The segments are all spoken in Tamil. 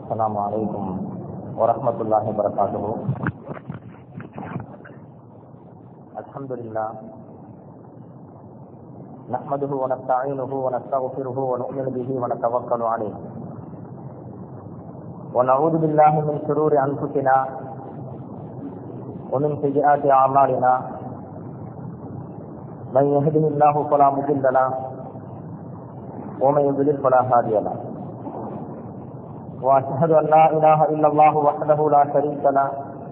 السلام عليكم ورحمة الله وبركاته. الحمد لله نحمده ونستعينه ونستغفره ونؤمن به ونتوكل عليه ونعوذ بالله من شرور أنفسنا ومن سيئات أعمالنا. من يهده الله فلا مضل له ومن يضلل فلا هادي له. وأشهد أن لا إله إلا الله وحده لا شريك له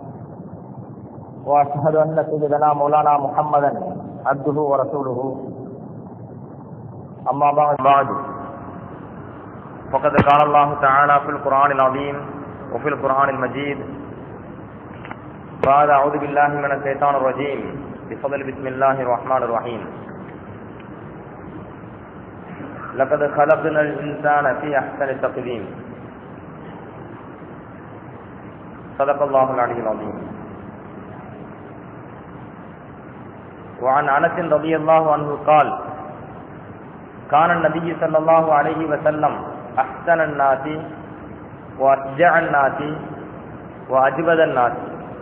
وأشهد أن سيدنا مولانا محمدا عبده ورسوله. أما بعد فقد قال الله تعالى في القرآن العظيم وفي القرآن المجيد بعد أعوذ بالله من الشيطان الرجيم بفضل بسم الله الرحمن الرحيم. لقد خلقنا الإنسان في أحسن تقويم. صدق الله العلي العظيم. وعن أنس رضي الله عنه قال كان النبي صلى الله عليه وسلم أحسن الناس وأشجع الناس وأجود الناس.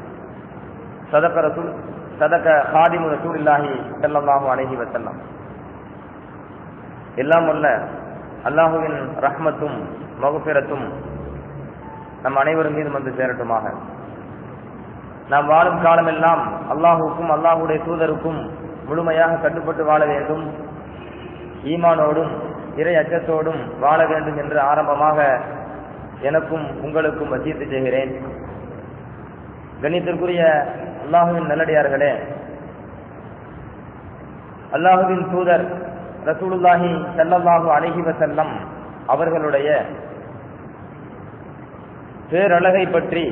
صدق خادم رسول الله صلى الله عليه وسلم. எல்லாம் உள்ள அல்லாஹுவின் ரஹ்மத்தும் மக்ஃபிரத்தும் நம் அனைவரும் மீது வந்து சேரட்டுமாக. நாம் வாழும் காலமெல்லாம் அல்லாஹுக்கும் அல்லாஹுடைய தூதருக்கும் முழுமையாக கட்டுப்பட்டு வாழ வேண்டும், ஈமானோடும் இறை அச்சத்தோடும் வாழ வேண்டும் என்று ஆரம்பமாக எனக்கும் உங்களுக்கும் வசியத்து செய்கிறேன். கண்ணியத்திற்குரிய அல்லாஹுவின் நல்லடியார்களே, அல்லாஹுவின் தூதர் ரசூலுல்லாஹி ஸல்லல்லாஹு அலைஹி வஸல்லம் அவர்களுடைய பேரழகை பற்றி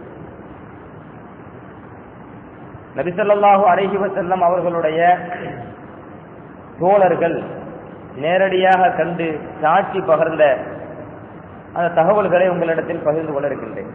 நபி ஸல்லல்லாஹு அலைஹி வஸல்லம் அவர்களுடைய தோழர்கள் நேரடியாக கண்டு சாட்சி பகர்ந்த அந்த தகவல்களை உங்களிடத்தில் பகிர்ந்து கொள்ள இருக்கின்றேன்.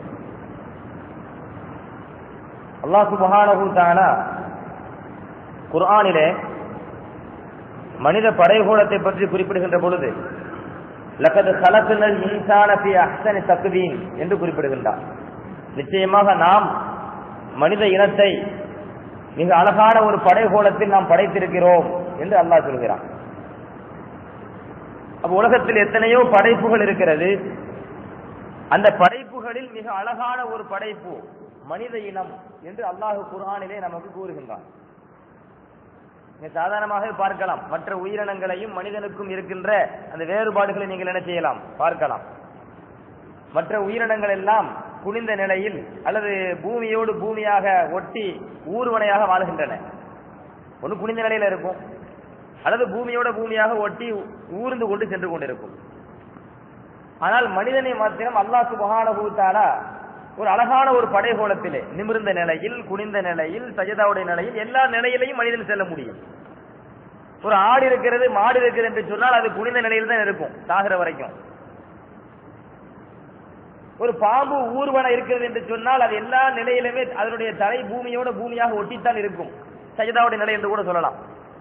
அல்லாஹ் சுப்ஹானஹு தஆலா குர்ஆனிலே மனித படைகோலத்தை பற்றி குறிப்பிடுகின்ற பொழுது லகத் கலக்னல் இன்சான ஃபீ அஹ்ஸனி தக்வீம் என்று குறிப்பிடுகின்றார். நிச்சயமாக நாம் மனித இனத்தை மிக அழகான ஒரு படைகோலத்தில் நாம் படைத்திருக்கிறோம் என்று அல்லாஹ் சொல்கிறான். அப்ப உலகத்தில் எத்தனையோ படைப்புகள் இருக்கிறது. அந்த படைப்புகளில் மிக அழகான ஒரு படைப்பு மனித இனம் என்று அல்லாஹ் குர்ஆனிலே நமக்கு கூறுகின்றான். சாதாரணமாக பார்க்கலாம், மற்ற உயிரினங்களையும் மனிதனுக்கும் இருக்கின்ற அந்த வேறுபாடுகளை நீங்கள் என்ன செய்யலாம், பார்க்கலாம். மற்ற உயிரினங்கள் எல்லாம் குனிந்த நிலையில் அல்லது பூமியோடு பூமியாக ஒட்டி ஊர்வனையாக வாழ்கின்றன. ஒன்று குனிந்த நிலையில இருக்கும், அல்லது பூமியோட பூமியாக ஒட்டி ஊர்ந்து கொண்டு சென்று கொண்டிருக்கும். ஆனால் மனிதனை மாத்திரம் அல்லாஹ் சுப்ஹானஹு தஆலா ஒரு அழகான ஒரு படைகோலத்திலே நிமிர்ந்த நிலையில், குனிந்த நிலையில், சஜதாவுடைய நிலையில், எல்லா நிலையிலையும் மனிதன் செல்ல முடியும். ஒரு ஆடு இருக்கிறது, மாடு இருக்கிறது என்று சொன்னால் அது குனிந்த நிலையில் தான் இருக்கும் சாகிற வரைக்கும். ஒரு பாம்பு ஊர்வன இருக்கிறது என்று சொன்னால் அது எல்லா நிலையிலுமே அதனுடைய தலை பூமியோட பூமியாக ஒட்டித்தான் இருக்கும், சஜதாவுடைய நிலை என்று கூட சொல்லலாம்.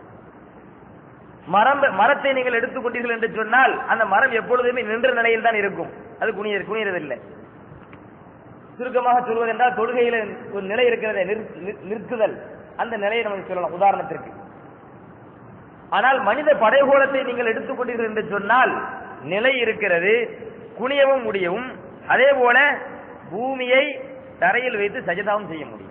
மரத்தை நீங்கள் எடுத்துக்கொண்டீர்கள் என்று சொன்னால் அந்த மரம் எப்பொழுதுமே நின்ற நிலையில் தான் இருக்கும், அது குனியறதில்லை. சுருக்கமாக சொல்வதென்றால் தொழுகையில ஒரு நிலை இருக்கிறதே நிற்குதல், அந்த நிலையை நமக்கு சொல்லலாம் உதாரணத்திற்கு. ஆனால் மனித படைகோலத்தை நீங்கள் எடுத்துக்கொண்டீர்கள் என்று சொன்னால் நிலை இருக்கிறது, குனியவும் முடியும், அதே போல பூமியை தரையில் வைத்து சஜதாவும் செய்ய முடியும்.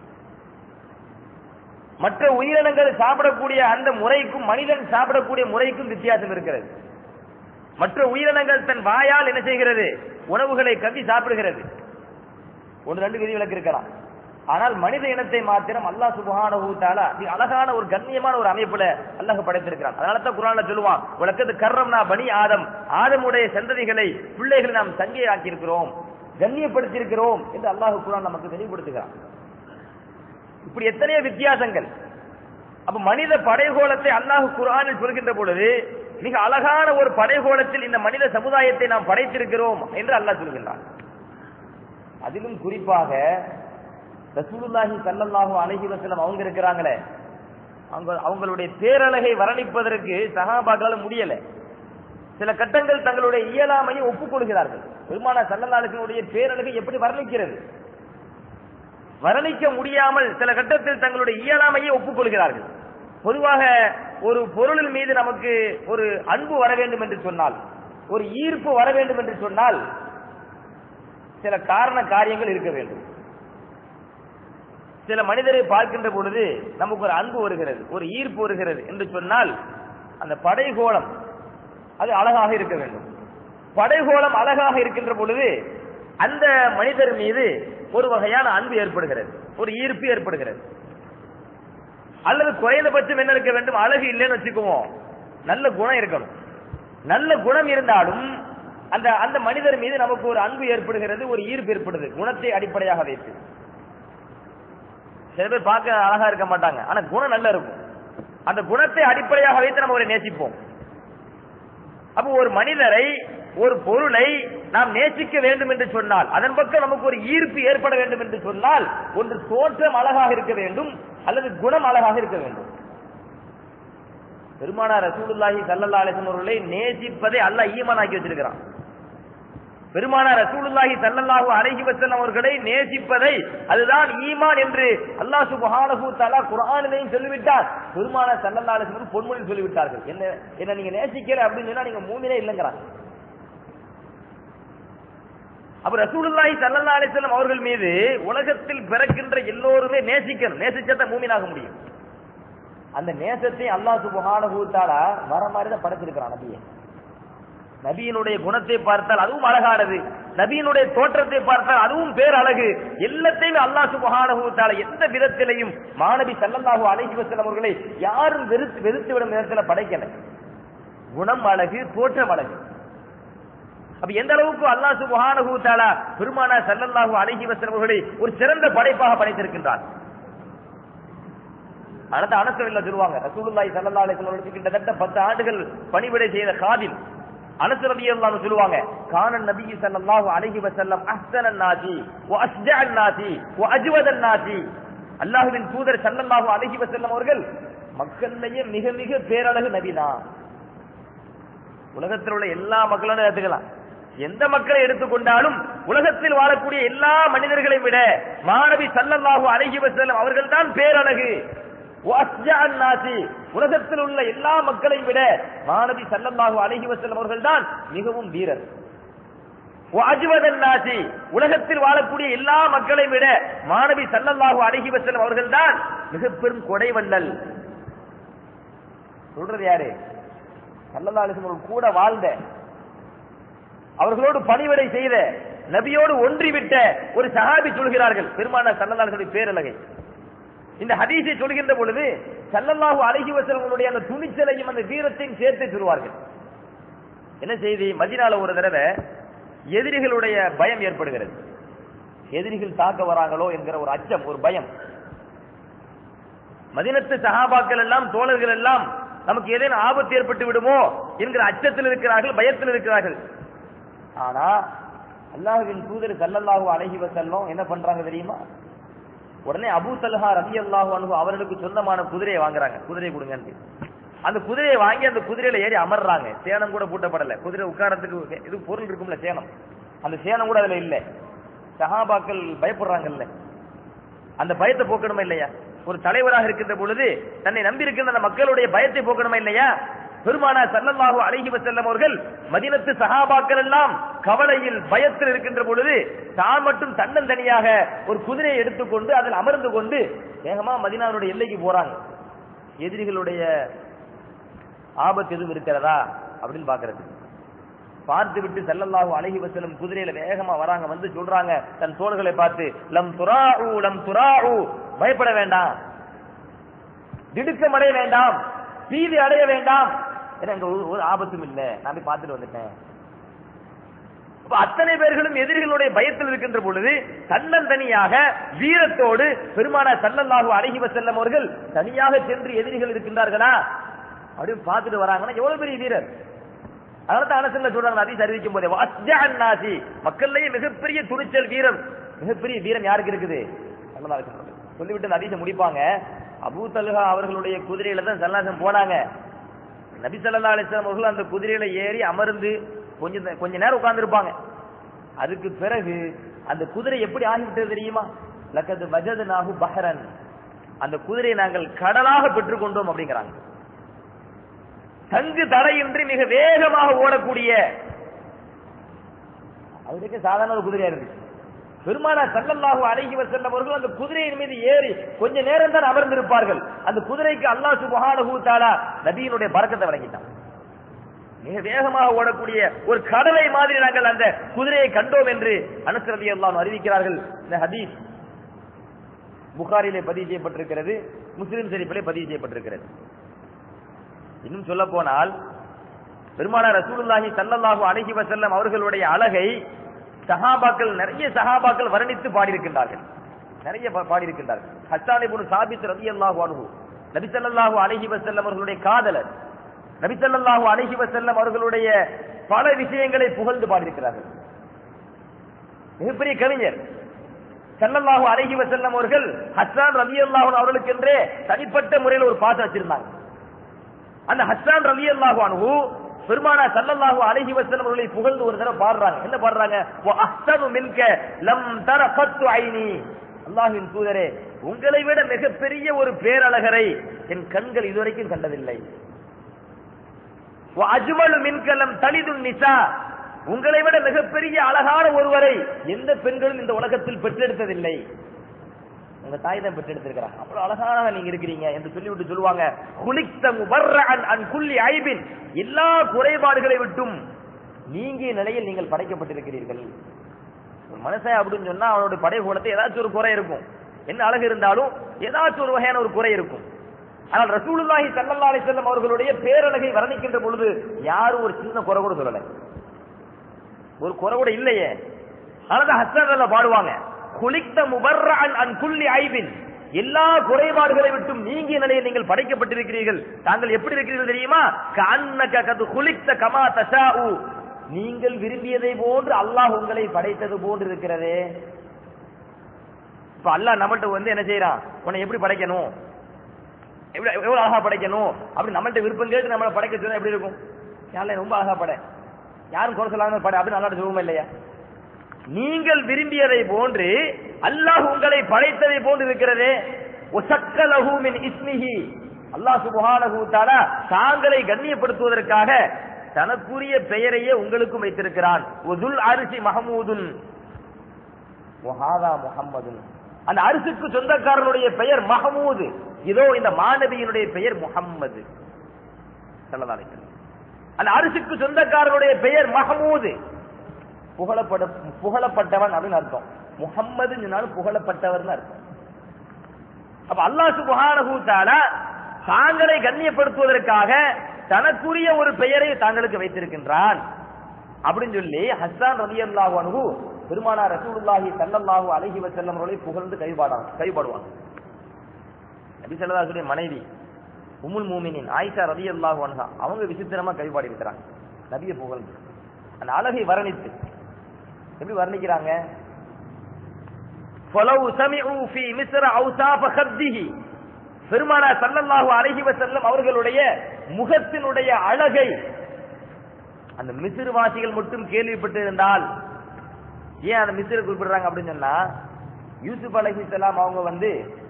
மற்ற உயிரினங்கள் சாப்பிடக்கூடிய அந்த முறைக்கும் மனிதன் சாப்பிடக்கூடிய முறைக்கும் வித்தியாசம் இருக்கிறது. மற்ற உயிரினங்கள் தன் வாயால் என்ன செய்கிறது, உணவுகளை கவ்வி சாப்பிடுகிறது. ஒன்று ரெண்டு விதிவிலக்கு இருக்கலாம். ஆனால் மனித இனத்தை மாத்திரம் அல்லாஹ் சுப்ஹானஹு தஆலா அழகான ஒரு கண்ணியமான ஒரு அமைப்புல அல்லாஹ் படைத்திருக்கிறான். அதனால தான் குர்ஆன்ல சொல்லுவான், வலக்கத் கர்ரம்னா பனி ஆதம், ஆதமுடைய சந்ததிகளை பிள்ளைகளை நாம் சங்கையாக்கி இருக்கிறோம், கண்ணியப்படுத்தி இருக்கிறோம் என்று அல்லாஹ் குர்ஆன் நமக்கு தெளிவுபடுத்துகிறான். இப்படி எத்தனையோ வித்தியாசங்கள். அப்ப மனித படைகோலத்தை அல்லாஹ் குர்ஆனில் சொல்கின்ற பொழுது மிக அழகான ஒரு படைகோலத்தில் இந்த மனித சமுதாயத்தை நாம் படைத்திருக்கிறோம் என்று அல்லாஹ் சொல்கின்றான். அதிலும் குறிப்பாக ரசூலுல்லாஹி ஸல்லல்லாஹு அலைஹி வஸல்லம் அவங்க இருக்கிறாங்களே, அவங்களுடைய பேரழகை வர்ணிப்பதற்கு சஹாபாக்களால முடியல. சில கட்டங்கள் தங்களுடைய இயலாமையை ஒப்புக்கொள்கிறார்கள். பெருமானார் ஸல்லல்லாஹு அலைஹி வஸல்லம் பேரழகை எப்படி வர்ணிக்கிறது? வர்ணிக்க முடியாமல் சில கட்டத்தில் தங்களுடைய இயலாமையை ஒப்புக்கொள்கிறார்கள். பொதுவாக ஒரு பொருளின் மீது நமக்கு ஒரு அன்பு வர வேண்டும் என்று சொன்னால், ஒரு ஈர்ப்பு வர வேண்டும் என்று சொன்னால் சில காரண காரியங்கள் இருக்க வேண்டும். சில மனிதரை பார்க்கின்ற பொழுது நமக்கு ஒரு அன்பு வருகிறது, ஒரு ஈர்ப்பு வருகிறது என்று சொன்னால் அந்த படைகோலம் அது அழகாக இருக்க வேண்டும். படைகோலம் அழகாக இருக்கின்ற பொழுது அந்த மனிதர் மீது ஒரு வகையான அன்பு ஏற்படுகிறது, ஒரு ஈர்ப்பு ஏற்படுகிறது. அல்லது குறைந்தபட்சம் என்ன இருக்க வேண்டும், அழகு இல்லைன்னு வச்சுக்குவோம், நல்ல குணம் இருக்கணும். நல்ல குணம் இருந்தாலும் அந்த அந்த மனிதர் மீது நமக்கு ஒரு அன்பு ஏற்படுகிறது, ஒரு ஈர்ப்பு ஏற்படுது, குணத்தை அடிப்படையாக வைத்து. சில பேர் பார்க்க அழகா இருக்க மாட்டாங்க, ஆனா குணம் நல்லா இருக்கும். அந்த குணத்தை அடிப்படையாக வைத்து நம்ம அவரை நேசிப்போம். அப்போ ஒரு மனிதரை, ஒரு பொருளை நாம் நேசிக்க வேண்டும் என்று சொன்னால், அதன் பக்கம் நமக்கு ஒரு ஈர்ப்பு ஏற்பட வேண்டும் என்று சொன்னால், ஒன்று தோற்றம் அழகாக இருக்க வேண்டும், அல்லது குணம் அழகாக இருக்க வேண்டும். பெருமானார் ரசூலுல்லாஹி ஸல்லல்லாஹு அலைஹி வஸல்லம் அவர்களை நேசிப்பதை அல்லாஹ் ஈமானாக்கி வச்சிருக்கிறான். பெருமானார் ரசூலுல்லாஹி ஸல்லல்லாஹு அலைஹி வஸல்லம் அவர்களை நேசிப்பதை அதுதான் ஈமான் என்று அல்லாஹ் சுப்ஹானஹு வ தஆலா குர்ஆனிலேயும் சொல்லிவிட்டார். பெருமானார் ஸல்லல்லாஹு அலைஹி வஸல்லம் பொன்மொழியில் சொல்லிவிட்டார்கள், என்ன நீங்க நேசிக்கல அப்படின்னு சொன்னா நீங்க மூமினே இல்லைங்கிறாங்க. அப்ப ரசூலுல்லாஹி ஸல்லல்லாஹு அலைஹி வஸல்லம் அவர்கள் மீது உலகத்தில் பிறக்கின்ற எல்லோருமே நேசிக்கணும், நேசிச்சா மூமினாக முடியும். அந்த நேசத்தை அல்லாஹ் சுப்ஹானஹு வ தஆலா வர மாதிரி தான் படைச்சிருக்கிறான் நபியை. நபியினுடைய குணத்தை பார்த்தால் அதுவும் அழகானது, நபியினுடைய தோற்றத்தை பார்த்தால் அதுவும் பேரழகு. எல்லாத்தையும் அல்லாஹ் சுப்ஹானஹு வ தஆலா எந்த விதத்திலையும் மாநபி ஸல்லல்லாஹு அலைஹி வஸல்லம் அவர்களை யாரும் வெறுத்து விடும் விதத்தில் படைக்கல. குணம் அழகு, தோற்றம் அழகு. அப்ப எந்த அளவுக்கு அல்லாஹ் சுப்ஹானஹு வ தஆலா பெருமானார் ஸல்லல்லாஹு அலைஹி வஸல்லம் அவர்களை ஒரு சிறந்த படைப்பாக படைத்திருக்கின்றார். அடுத்த அனசவில்ல சொல்லுவாங்க, ரசூலுல்லாஹி ஸல்லல்லாஹு அலைஹி வஸல்லம் கிட்டத்தட்ட 10 ஆண்டுகள் பணிவிடை செய்த காதில் அனஸ் ரலியல்லாஹு அன்ஹு சொல்லுவாங்க, கான நபி ஸல்லல்லாஹு அலைஹி வஸல்லம் அஹ்ஸனன் நாசி வ அஸ்ஜஅன் நாசி வ அஜ்வதன் நாசி. அல்லாஹ்வின் தூதர் ஸல்லல்லாஹு அலைஹி வஸல்லம் அவர்கள் மக்களிலேயே மிக மிக பேரழகு நபிதான். உலகத்தில் உள்ள எல்லா மக்களும் எடுத்துக்கலாம், எந்த மக்களை எடுத்துக்கொண்டாலும் உலகத்தில் வாழக்கூடிய எல்லா மனிதர்களை விட மாநபி ஸல்லல்லாஹு அலைஹி வஸல்லம் அவர்கள் தான் பேரழகு. உலகத்தில் உள்ள எல்லா மக்களை விட மாநபி ஸல்லல்லாஹு அலைஹி வஸல்லம் அவர்கள் தான் மிகவும் வீரர். உலகத்தில் வாழக்கூடிய எல்லா மக்களை விட மாநபி ஸல்லல்லாஹு அலைஹி வஸல்லம் அவர்கள் தான் மிக பெரும் கொடைவள்ளல். சொல்றது யாரு? ஸல்லல்லாஹு அலைஹி வஸல்லம் கூட வாழ்ந்த, அவர்களோடு பணிவிடை செய்த, நபியோடு ஒன்றிவிட்ட ஒரு சஹாபி சொல்கிறார்கள் பெருமானார் ஸல்லல்லாஹு அலைஹி வஸல்லம் பேரழகை. இந்த ஹதீஸை சொல்கின்ற பொழுது ஸல்லல்லாஹு அலைஹி வஸல்லம் அந்த துணிச்சலையும் அந்த வீரத்தையும் சேர்த்து சொல்வார்கள். என்ன செய்தி? மதீனால ஒரு தடவை எதிரிகளுடைய பயம் ஏற்படுகிறது. எதிரிகள் தாக்க வராங்களோ என்கிற ஒரு அச்சம், ஒரு பயம். மதீனத்து சஹாபாக்கள் எல்லாம், தோழர்கள் எல்லாம் நமக்கு ஏதேனும் ஆபத்து ஏற்பட்டு விடுமோ என்கிற அச்சத்தில் இருக்கிறார்கள், பயத்தில் இருக்கிறார்கள். ஆனா அல்லாஹ்வின் தூதர் ஸல்லல்லாஹு அலைஹி வஸல்லம் என்ன பண்றாங்க தெரியுமா? உடனே அபூ தல்ஹா ரலியல்லாஹு அன்ஹு அவர்களுக்கு சொந்தமான குதிரையை வாங்குறாங்க. குதிரையை கொடுங்க. அந்த குதிரையை வாங்கி அந்த குதிரையில ஏறி அமர்றாங்க. சேனம் கூட பூட்டப்படல. குதிரை உட்காரத்துக்கு இது பொருள் இருக்கும்ல, சேனம். அந்த சேனம் கூட அதுல இல்ல. சஹாபாக்கள் பயப்படுறாங்கல்ல, அந்த பயத்தை போக்கணுமா இல்லையா? ஒரு தலைவராக இருக்கின்ற பொழுது தன்னை நம்பி இருக்கின்ற அந்த மக்களுடைய பயத்தை போக்கணுமா இல்லையா? பெருமானார் ஸல்லல்லாஹு அலைஹி வஸல்லம் அவர்கள் மதீனத்து சஹாபாக்கள் எல்லாம் கவலையில், பயத்தில் இருக்கின்ற பொழுது தான் மட்டும் தன்னந்தனியாக ஒரு குதிரையை எடுத்துக்கொண்டு அதில் அமர்ந்து கொண்டு வேகமா மதீனாவுடைய எல்லைக்கு போறாங்க. எதிரிகளுடைய ஆபத்து எதுவும் இருக்கிறதா அப்படின்னு பாக்குறது. பார்த்து விட்டு ஸல்லல்லாஹு அலைஹி வஸல்லம் குதிரையில வேகமா வராங்க. வந்து சொல்றாங்க தன் தோள்களை பார்த்து, லம் துராஉ லம் துராஉ, பயப்பட வேண்டாம், திடுக்கம் அடைய வேண்டாம், பீதி அடைய வேண்டாம், எனக்கு ஒரு ஆபத்தும் இல்லை, நான் போய் பார்த்துட்டு வந்துட்டேன். அத்தனை பேர்களும் எதிரிகளுடைய பயத்தில் இருக்கின்ற பொழுது தன்னந்தனியாக வீரத்தோடு பெருமானார் ஸல்லல்லாஹு அலைஹி வஸல்லம் அவர்கள் தனியாக சென்று எதிரிகள் இருக்கின்றார்களா அப்படின்னு பார்த்துட்டு வராங்கன்னா எவ்வளவு பெரிய வீரர். அதனால அனஸ் சொல்றாங்க, ஹதீஸ் அறிவிக்கும் போதே அஸ்ஜஅன் நாசி, மக்களிலேயே மிகப்பெரிய துணிச்சல் வீரம், மிகப்பெரிய வீரம் யாருக்கு இருக்குது? சொல்லிவிட்டு ஹதீஸை முடிப்பாங்க. அபூ தல்ஹா அவர்களுடைய குதிரையில தான் ஸல்லல்லாஹு போனாங்க. நபி ஸல்லல்லாஹு அலைஹி வஸல்லம் அவர்கள் அந்த குதிரையில ஏறி அமர்ந்து கொஞ்ச நேரம் உட்கார்ந்து இருப்பாங்க. அதுக்கு பிறகு அந்த குதிரை எப்படி ஆகிவிட்டது தெரியுமா? லக்கத் வஜத்னாஹு பஹரன், அந்த குதிரையை நாங்கள் கடலாக பெற்றுக்கொண்டோம் அப்படிங்கிறாங்க. தங்கு தடையின்றி மிக வேகமாக ஓடக்கூடிய, அதுக்கு சாதாரண ஒரு குதிரையா இருந்துச்சு. பெருமானார் ஸல்லல்லாஹு அலைஹி வஸல்லம் அவர்கள் அந்த குதிரையின் மீது ஏறி கொஞ்ச நேரம் தான் அமர்ந்திருப்பார்கள். அந்த குதிரைக்கு அல்லாஹ் சுப்ஹானஹு தஆலா நபியினுடைய பரக்கத்தை வழங்கிட்டான். மிக வேகமாக ஓடக்கூடிய ஒரு கடலை மாதிரி நாங்கள் அந்த குதிரையை கண்டோம் என்று அனஸ் ரலியல்லாஹு அன்ஹு அறிவிக்கிறார்கள். இந்த ஹதீஸ் புகாரிலே பதிவு செய்யப்பட்டிருக்கிறது, முஸ்லிம் ஷரீஃபிலே பதிவு செய்யப்பட்டிருக்கிறது. இன்னும் சொல்ல போனால் பெருமானார் ரசூலுல்லாஹி ஸல்லல்லாஹு அலைஹி வஸல்லம் அவர்களுடைய அழகை நிறைய சஹாபாக்கள் வர்ணித்து பாடியிருக்கின்றார்கள். ஹஸ்ஸான் இப்னு சாபித் ரலியல்லாஹு அன்ஹு நபி ஸல்லல்லாஹு அலைஹி வஸல்லம் அவர்களுடைய காதலர். நபி ஸல்லல்லாஹு அலைஹி வஸல்லம் அவர்களுடைய பல விஷயங்களை புகழ்ந்து பாடியிருக்கிறார்கள். மிகப்பெரிய கவிஞர். ஸல்லல்லாஹு அலைஹி வஸல்லம் அவர்கள் ஹஸ்ஸான் ரலியல்லாஹு அன்ஹு அவர்களுக்கென்றே தனிப்பட்ட முறையில் ஒரு பாட்டு வச்சிருந்தாங்க. அந்த ஹஸ்ஸான் ரலியல்லாஹு அன்ஹு பெருமானார் ஸல்லல்லாஹு அலைஹி வஸல்லம் அவர்களை புகழ்ந்து ஒரு தடவை பாடுறாங்க. என்ன பாடுறாங்க? வ அஹ்ஸனு மின்க லம் தர கத்து ஐனி, அல்லாஹ்வின் தூதரே, உங்களை விட மிகப்பெரிய ஒரு பேரழகரை என் கண்கள் இதுவரைக்கும் கண்டதில்லை. வ அஜ்மலு மின்க லம் தலிதுன் நிசா, உங்களை விட மிகப்பெரிய அழகான ஒருவரை எந்த பெண்களும் இந்த உலகத்தில் பெற்றெடுத்ததில்லை. உங்க தாய் தான் பெற்றெடுத்திருக்கிறாங்க, அவ்வளவு அழகாக நீங்க இருக்கிறீங்க என்று சொல்லிவிட்டு சொல்லுவாங்க, குலிக்த முபர்ரஅன் அன் குல்லி ஐபின், எல்லா குறைபாடுகளை விட்டும் நீங்கிய நிலையில் நீங்கள் படைக்கப்பட்டிருக்கிறீர்கள். ஒரு மனுஷன் அப்படின்னு சொன்னா அவனுடைய படைபோலத்தை ஏதாச்சும் ஒரு குறை இருக்கும். என்ன அழகு இருந்தாலும் ஏதாச்சும் ஒரு வகையான ஒரு குறை இருக்கும். ஆனால் ரசூலுல்லாஹி ஸல்லல்லாஹு அலைஹி வஸல்லம் அவர்களுடைய பேரழகை வர்ணிக்கின்ற பொழுது யாரும் ஒரு சின்ன குறை கூட சொல்லல, ஒரு குறை கூட இல்லையே. ஆனா ஹஸ்ஸான் பாடுவாங்க, குலிக்த முபர்ரஅன் அன் குல்லி ஐபின், எல்லா குறைபாடுகளை விட்டும் நீங்கிய நிலையில் நீங்கள் படைக்கப்பட்டிருக்கிறீர்கள். தாங்கள் எப்படி இருக்கிறீர்கள் தெரியுமா? கஅன்னக கத் குலிக்த கமா தஷாஉ, நீங்கள் விரும்பியதை போன்று அல்லாஹ் உங்களை படைத்தது போன்று இருக்கிறதே. இப்ப அல்லாஹ் நம்மள்ட்ட வந்து என்ன செய்யறான், உன்னை எப்படி படைக்கணும், எவ்வளவு அழகா படைக்கணும் அப்படி நம்மள்ட்ட விருப்பம் கேட்டு நம்மளை படைக்க சொன்னா எப்படி இருக்கும்? யாரும் ரொம்ப அழகா படை, யாரும் குறை சொல்லாம படை அப்படின்னு நல்லா சொல்லுவோம் இல்லையா? நீங்கள் விரும்பியதை போன்று அல்லாஹ் உங்களை படைத்ததை போன்று இருக்கிறதே. வஸக்கலஹு மின் இஸ்மிஹி, அல்லாஹ் சுப்ஹானஹு தஆலா தாங்களை கண்ணியப்படுத்துவதற்காக தனக்குரிய பெயரையே உங்களுக்கும் வைத்திருக்கிறான். வதுல் அர்ஷி மஹமூதுன் வஹாதா முஹம்மதுன், அந்த அரிசுக்கு சொந்தக்காரனுடைய பெயர் மஹமூது, இதோ இந்த மாநபியினுடைய பெயர் முஹம்மது ஸல்லல்லாஹு அலைஹி வஸல்லம். அந்த அரிசுக்கு சொந்தக்காரனுடைய பெயர் மஹமூது, புகழப்பட்டவன் அப்படின்னு அர்த்தம். முஹம்மது புகழப்பட்டவர் அர்த்தம். அப்ப அல்லாஹ் சுப்ஹானஹு தஆலா தாங்களை கண்ணியப்படுத்துவதற்காக தனக்குரிய ஒரு பெயரை தாங்களுக்கு வைத்திருக்கின்றான் அப்படின்னு சொல்லி ஹஸ்ஸான் ரலியல்லாஹு அன்ஹு பெருமானார் ரசூலுல்லாஹி ஸல்லல்லாஹு அலைஹி வஸல்லம் அவர்களை புகழ்ந்து கைபாடுவாங்க. நபி ஸல்லல்லாஹு அலைஹி வஸல்லம் மனைவி உம்முல் மூமினின் ஆயிஷா ரலியல்லாஹு அன்ஹா அவங்க விசித்திரமா கைபாடி இருக்கிறாங்க நபியை புகழ்ந்து. அந்த அழகை வர்ணித்து எப்படி வர்ணிக்கிறாங்க? ஃபலவ் சமிஉ ஃபீ மிஸ்ர அவ்சாஃப கத்திஹி, பெருமானார் ஸல்லல்லாஹு அலைஹி வஸல்லம் அவர்களுடைய முகத்தினுடைய அழகை அந்த மிஸ்ர் வாசிகள் மட்டும் கேள்விப்பட்டு இருந்தால், ஏன் அந்த மிஸ்ரை குறிப்பிடுறாங்க அப்படின்னு சொன்னா, யூசுப் அலைஹிஸ்ஸலாம் அவங்க வந்து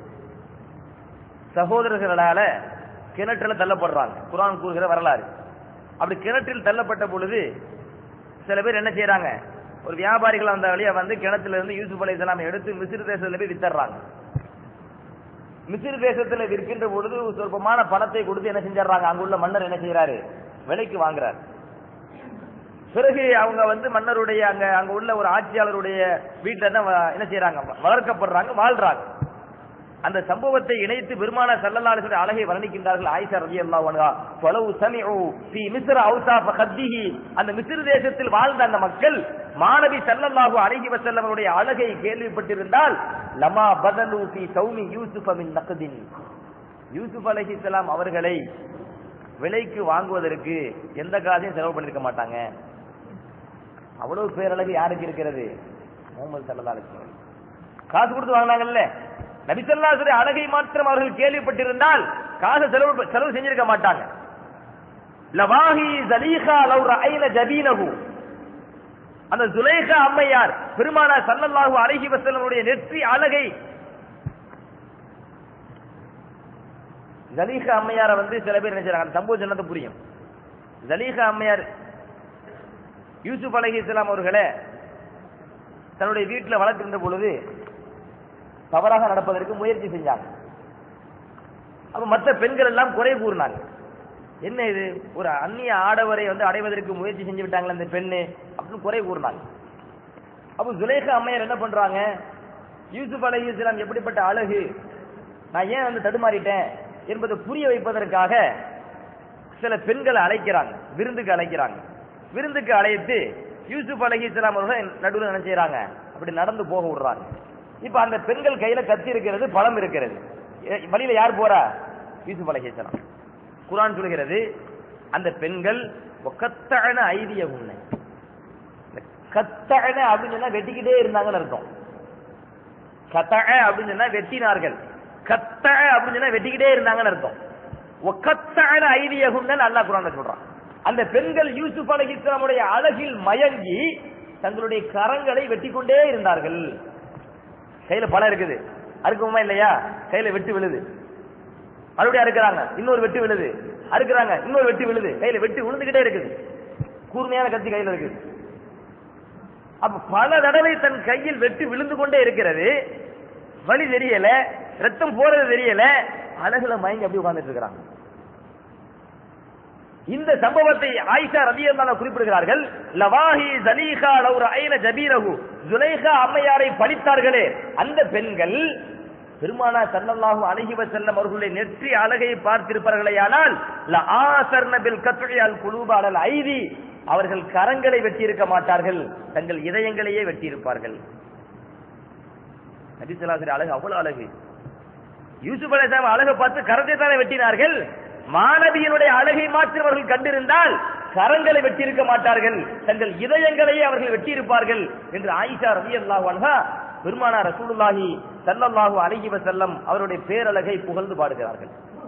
சகோதரர்களால கிணற்றில் தள்ளப்படுறாங்க, குர்ஆன் கூறுகிற வரலாறு. அப்படி கிணற்றில் தள்ளப்பட்ட பொழுது சில பேர் என்ன செய்யறாங்க, ஒரு வியாபாரிகள் அந்த வழியா வந்து கிணத்துல இருந்து யூசுப் அலைஹிஸ்ஸலாம் எடுத்து மிஸ்ர் தேசத்துல போய் வித்தர்றாங்க. மிஸ்ர் தேசத்துல விற்கின்ற பொழுது சொற்பமான பணத்தை கொடுத்து என்ன செஞ்சாங்க, அங்குள்ள மன்னர் என்ன செய்யறாரு, விலைக்கு வாங்குறாரு. பிறகு அவங்க வந்து மன்னருடைய அங்க உள்ள ஒரு ஆட்சியாளருடைய வீட்டுல தான் என்ன செய்யறாங்க, வளர்க்கப்படுறாங்க, வாழ்றாங்க. அந்த சம்பவத்தை இணைத்து பெருமானார் ஸல்லல்லாஹு அலைஹி வஸல்லம் அழகை வர்ணிக்கின்றார்கள் ஆயிஷா ரலியல்லாஹு அன்ஹா. ஃபலவ் சமிஉ ஃபீ மிஸ்ர அவ்சாஃப கத்திஹி, அந்த மிஸ்ர் தேசத்தில் வாழ்ந்த அந்த மக்கள் மாநபி ஸல்லல்லாஹு அலைஹி வஸல்லம் அவருடைய அழகை கேள்விப்பட்டிருந்தால் லமா பதலு ஃபீ சௌமி யூசுஃப மின் நக்தின், யூசுப் அலைஹிஸ்ஸலாம் அவர்களை விலைக்கு வாங்குவதற்கு எந்த காசையும் செலவு பண்ணிருக்க மாட்டாங்க. அவ்வளவு பேரழகு யாருக்கு இருக்கிறது? முஹம்மது ஸல்லல்லாஹு அலைஹி வஸல்லம். காசு கொடுத்து வாங்கினாங்கல்ல, நபி ஸல்லல்லாஹு அலைஹி வஸல்லம் அழகை மாத்திரம் அவர்கள் கேள்விப்பட்டிருந்தால் காசு செலவு செஞ்சிருக்க மாட்டாங்க. லவாஹி ஜலீஹா லவ் ரஐன ஜபீனஹு. அந்த ஜுலைஹா அம்மையார் பெருமானார் ஸல்லல்லாஹு அலைஹி வஸல்லமுடைய நெற்றி அழகை, ஜலீஹா அம்மையார சில பேர் நினைச்சாங்க, அந்த சம்பவம் சொன்னது புரியும். ஜலீஹா அம்மையார் யூசுப் அலைஹிஸ்ஸலாம் அவர்களை தன்னுடைய வீட்டில் வளர்க்கின்ற பொழுது தவறாக நடப்பதற்கு முயற்சி செஞ்சாங்க. அப்ப மற்ற பெண்கள் எல்லாம் குறை கூறினாங்க. என்ன இது, ஒரு அந்நிய ஆடவரை அடைவதற்கு முயற்சி செஞ்சு விட்டாங்களே அந்த பெண்ணு அப்படின்னு குறை கூறினாங்க. அப்ப ஜுலைஹா அம்மையார் என்ன பண்றாங்க, யூசுப் அலைஹிஸ்ஸலாம் எப்படிப்பட்ட அழகு, நான் ஏன் தடுமாறிட்டேன் என்பதை புரிய வைப்பதற்காக சில பெண்களை அழைக்கிறாங்க, விருந்துக்கு அழைக்கிறாங்க. விருந்துக்கு அழைத்து யூசுப் அலைஹிஸ்ஸலாம் அவர்கள் நடுவில் என்ன செய்யறாங்க, அப்படி நடந்து போக விடுறாங்க. இப்ப அந்த பெண்கள் கையில கத்தி இருக்கிறது, பழம் இருக்கிறது. வழியில யார் போறா, யூசுப் அலைஹிஸ்ஸலாம். குர்ஆன் சொல்கிறது, அந்த பெண்கள் கத்தஅன ஐதியஹுன்ன, கத்தஅன அப்படின்னு சொன்னா வெட்டிக்கிட்டே இருந்தாங்கன்னு அர்த்தம். கத்தஅ அப்படின்னு சொன்னா வெட்டினார்கள், கத்தஅ அப்படின்னு சொன்னா வெட்டிக்கிட்டே இருந்தாங்கன்னு அர்த்தம். கத்தஅன ஐதியஹுன்ன அல்லாஹ் குர்ஆன்ல சொல்றான். அந்த பெண்கள் யூசுப் அலைஹிஸ்ஸலாமுடைய அழகில் மயங்கி தங்களுடைய கரங்களை வெட்டிக்கொண்டே இருந்தார்கள். கையில பழம் இருக்குது, அறுக்குமா இல்லையா, கையில வெட்டு விழுது, மறுபடியும் அறுக்கிறாங்க, இன்னொரு வெட்டு விழுது, அறுக்கிறாங்க, இன்னொரு வெட்டு விழுது, கையில வெட்டு விழுந்துகிட்டே இருக்குது, கூர்மையான கத்தி கையில இருக்குது. அப்ப பல தடவை தன் கையில் வெட்டு விழுந்து கொண்டே இருக்கிறது, வலி தெரியல, ரத்தம் போறது தெரியல, அழகுல மயங்கி அப்படி உட்கார்ந்துட்டு இருக்கிறாங்க. இந்த சம்பவத்தை ஆயிஷா ரலியல்லாஹு அன்ஹா குறிப்பிடுகிறார்கள். லவாஹி ஜலீஹா லவ் ரஐன ஜபீரஹு, ஜுலைஹா அம்மையாரை பழித்தார்களே அந்த பெண்கள் பெருமானார் ஸல்லல்லாஹு அலைஹி வஸல்லம் அவர்களுடைய நெற்றி அழகை பார்த்திருப்பார்களேயானால் லஆஸர்ன பில் கத்இ அல் குலூப அலல் ஐதி, அவர்கள் கரங்களை வெட்டி இருக்க மாட்டார்கள், தங்கள் இதயங்களையே வெட்டி இருப்பார்கள். நபி ஸல்லல்லாஹு அலைஹி அழகு அவ்வளவு அழகு. யூசுப் அலைஹிஸ்ஸலாம் அழகை பார்த்து கரத்தை தானே வெட்டினார்கள், மாணவியினுடைய அழகை மாற்றி அவர்கள் கண்டிருந்தால் கரங்களை வெட்டியிருக்க மாட்டார்கள், தங்கள் இதயங்களையே அவர்கள் வெட்டியிருப்பார்கள் என்று ஆயிஷா ரலியல்லாஹு அன்ஹா பெருமானார் ரசூலுல்லாஹி ஸல்லல்லாஹு அலைஹி வஸல்லம் அவருடைய பேரழகை புகழ்ந்து பாடுகிறார்கள்.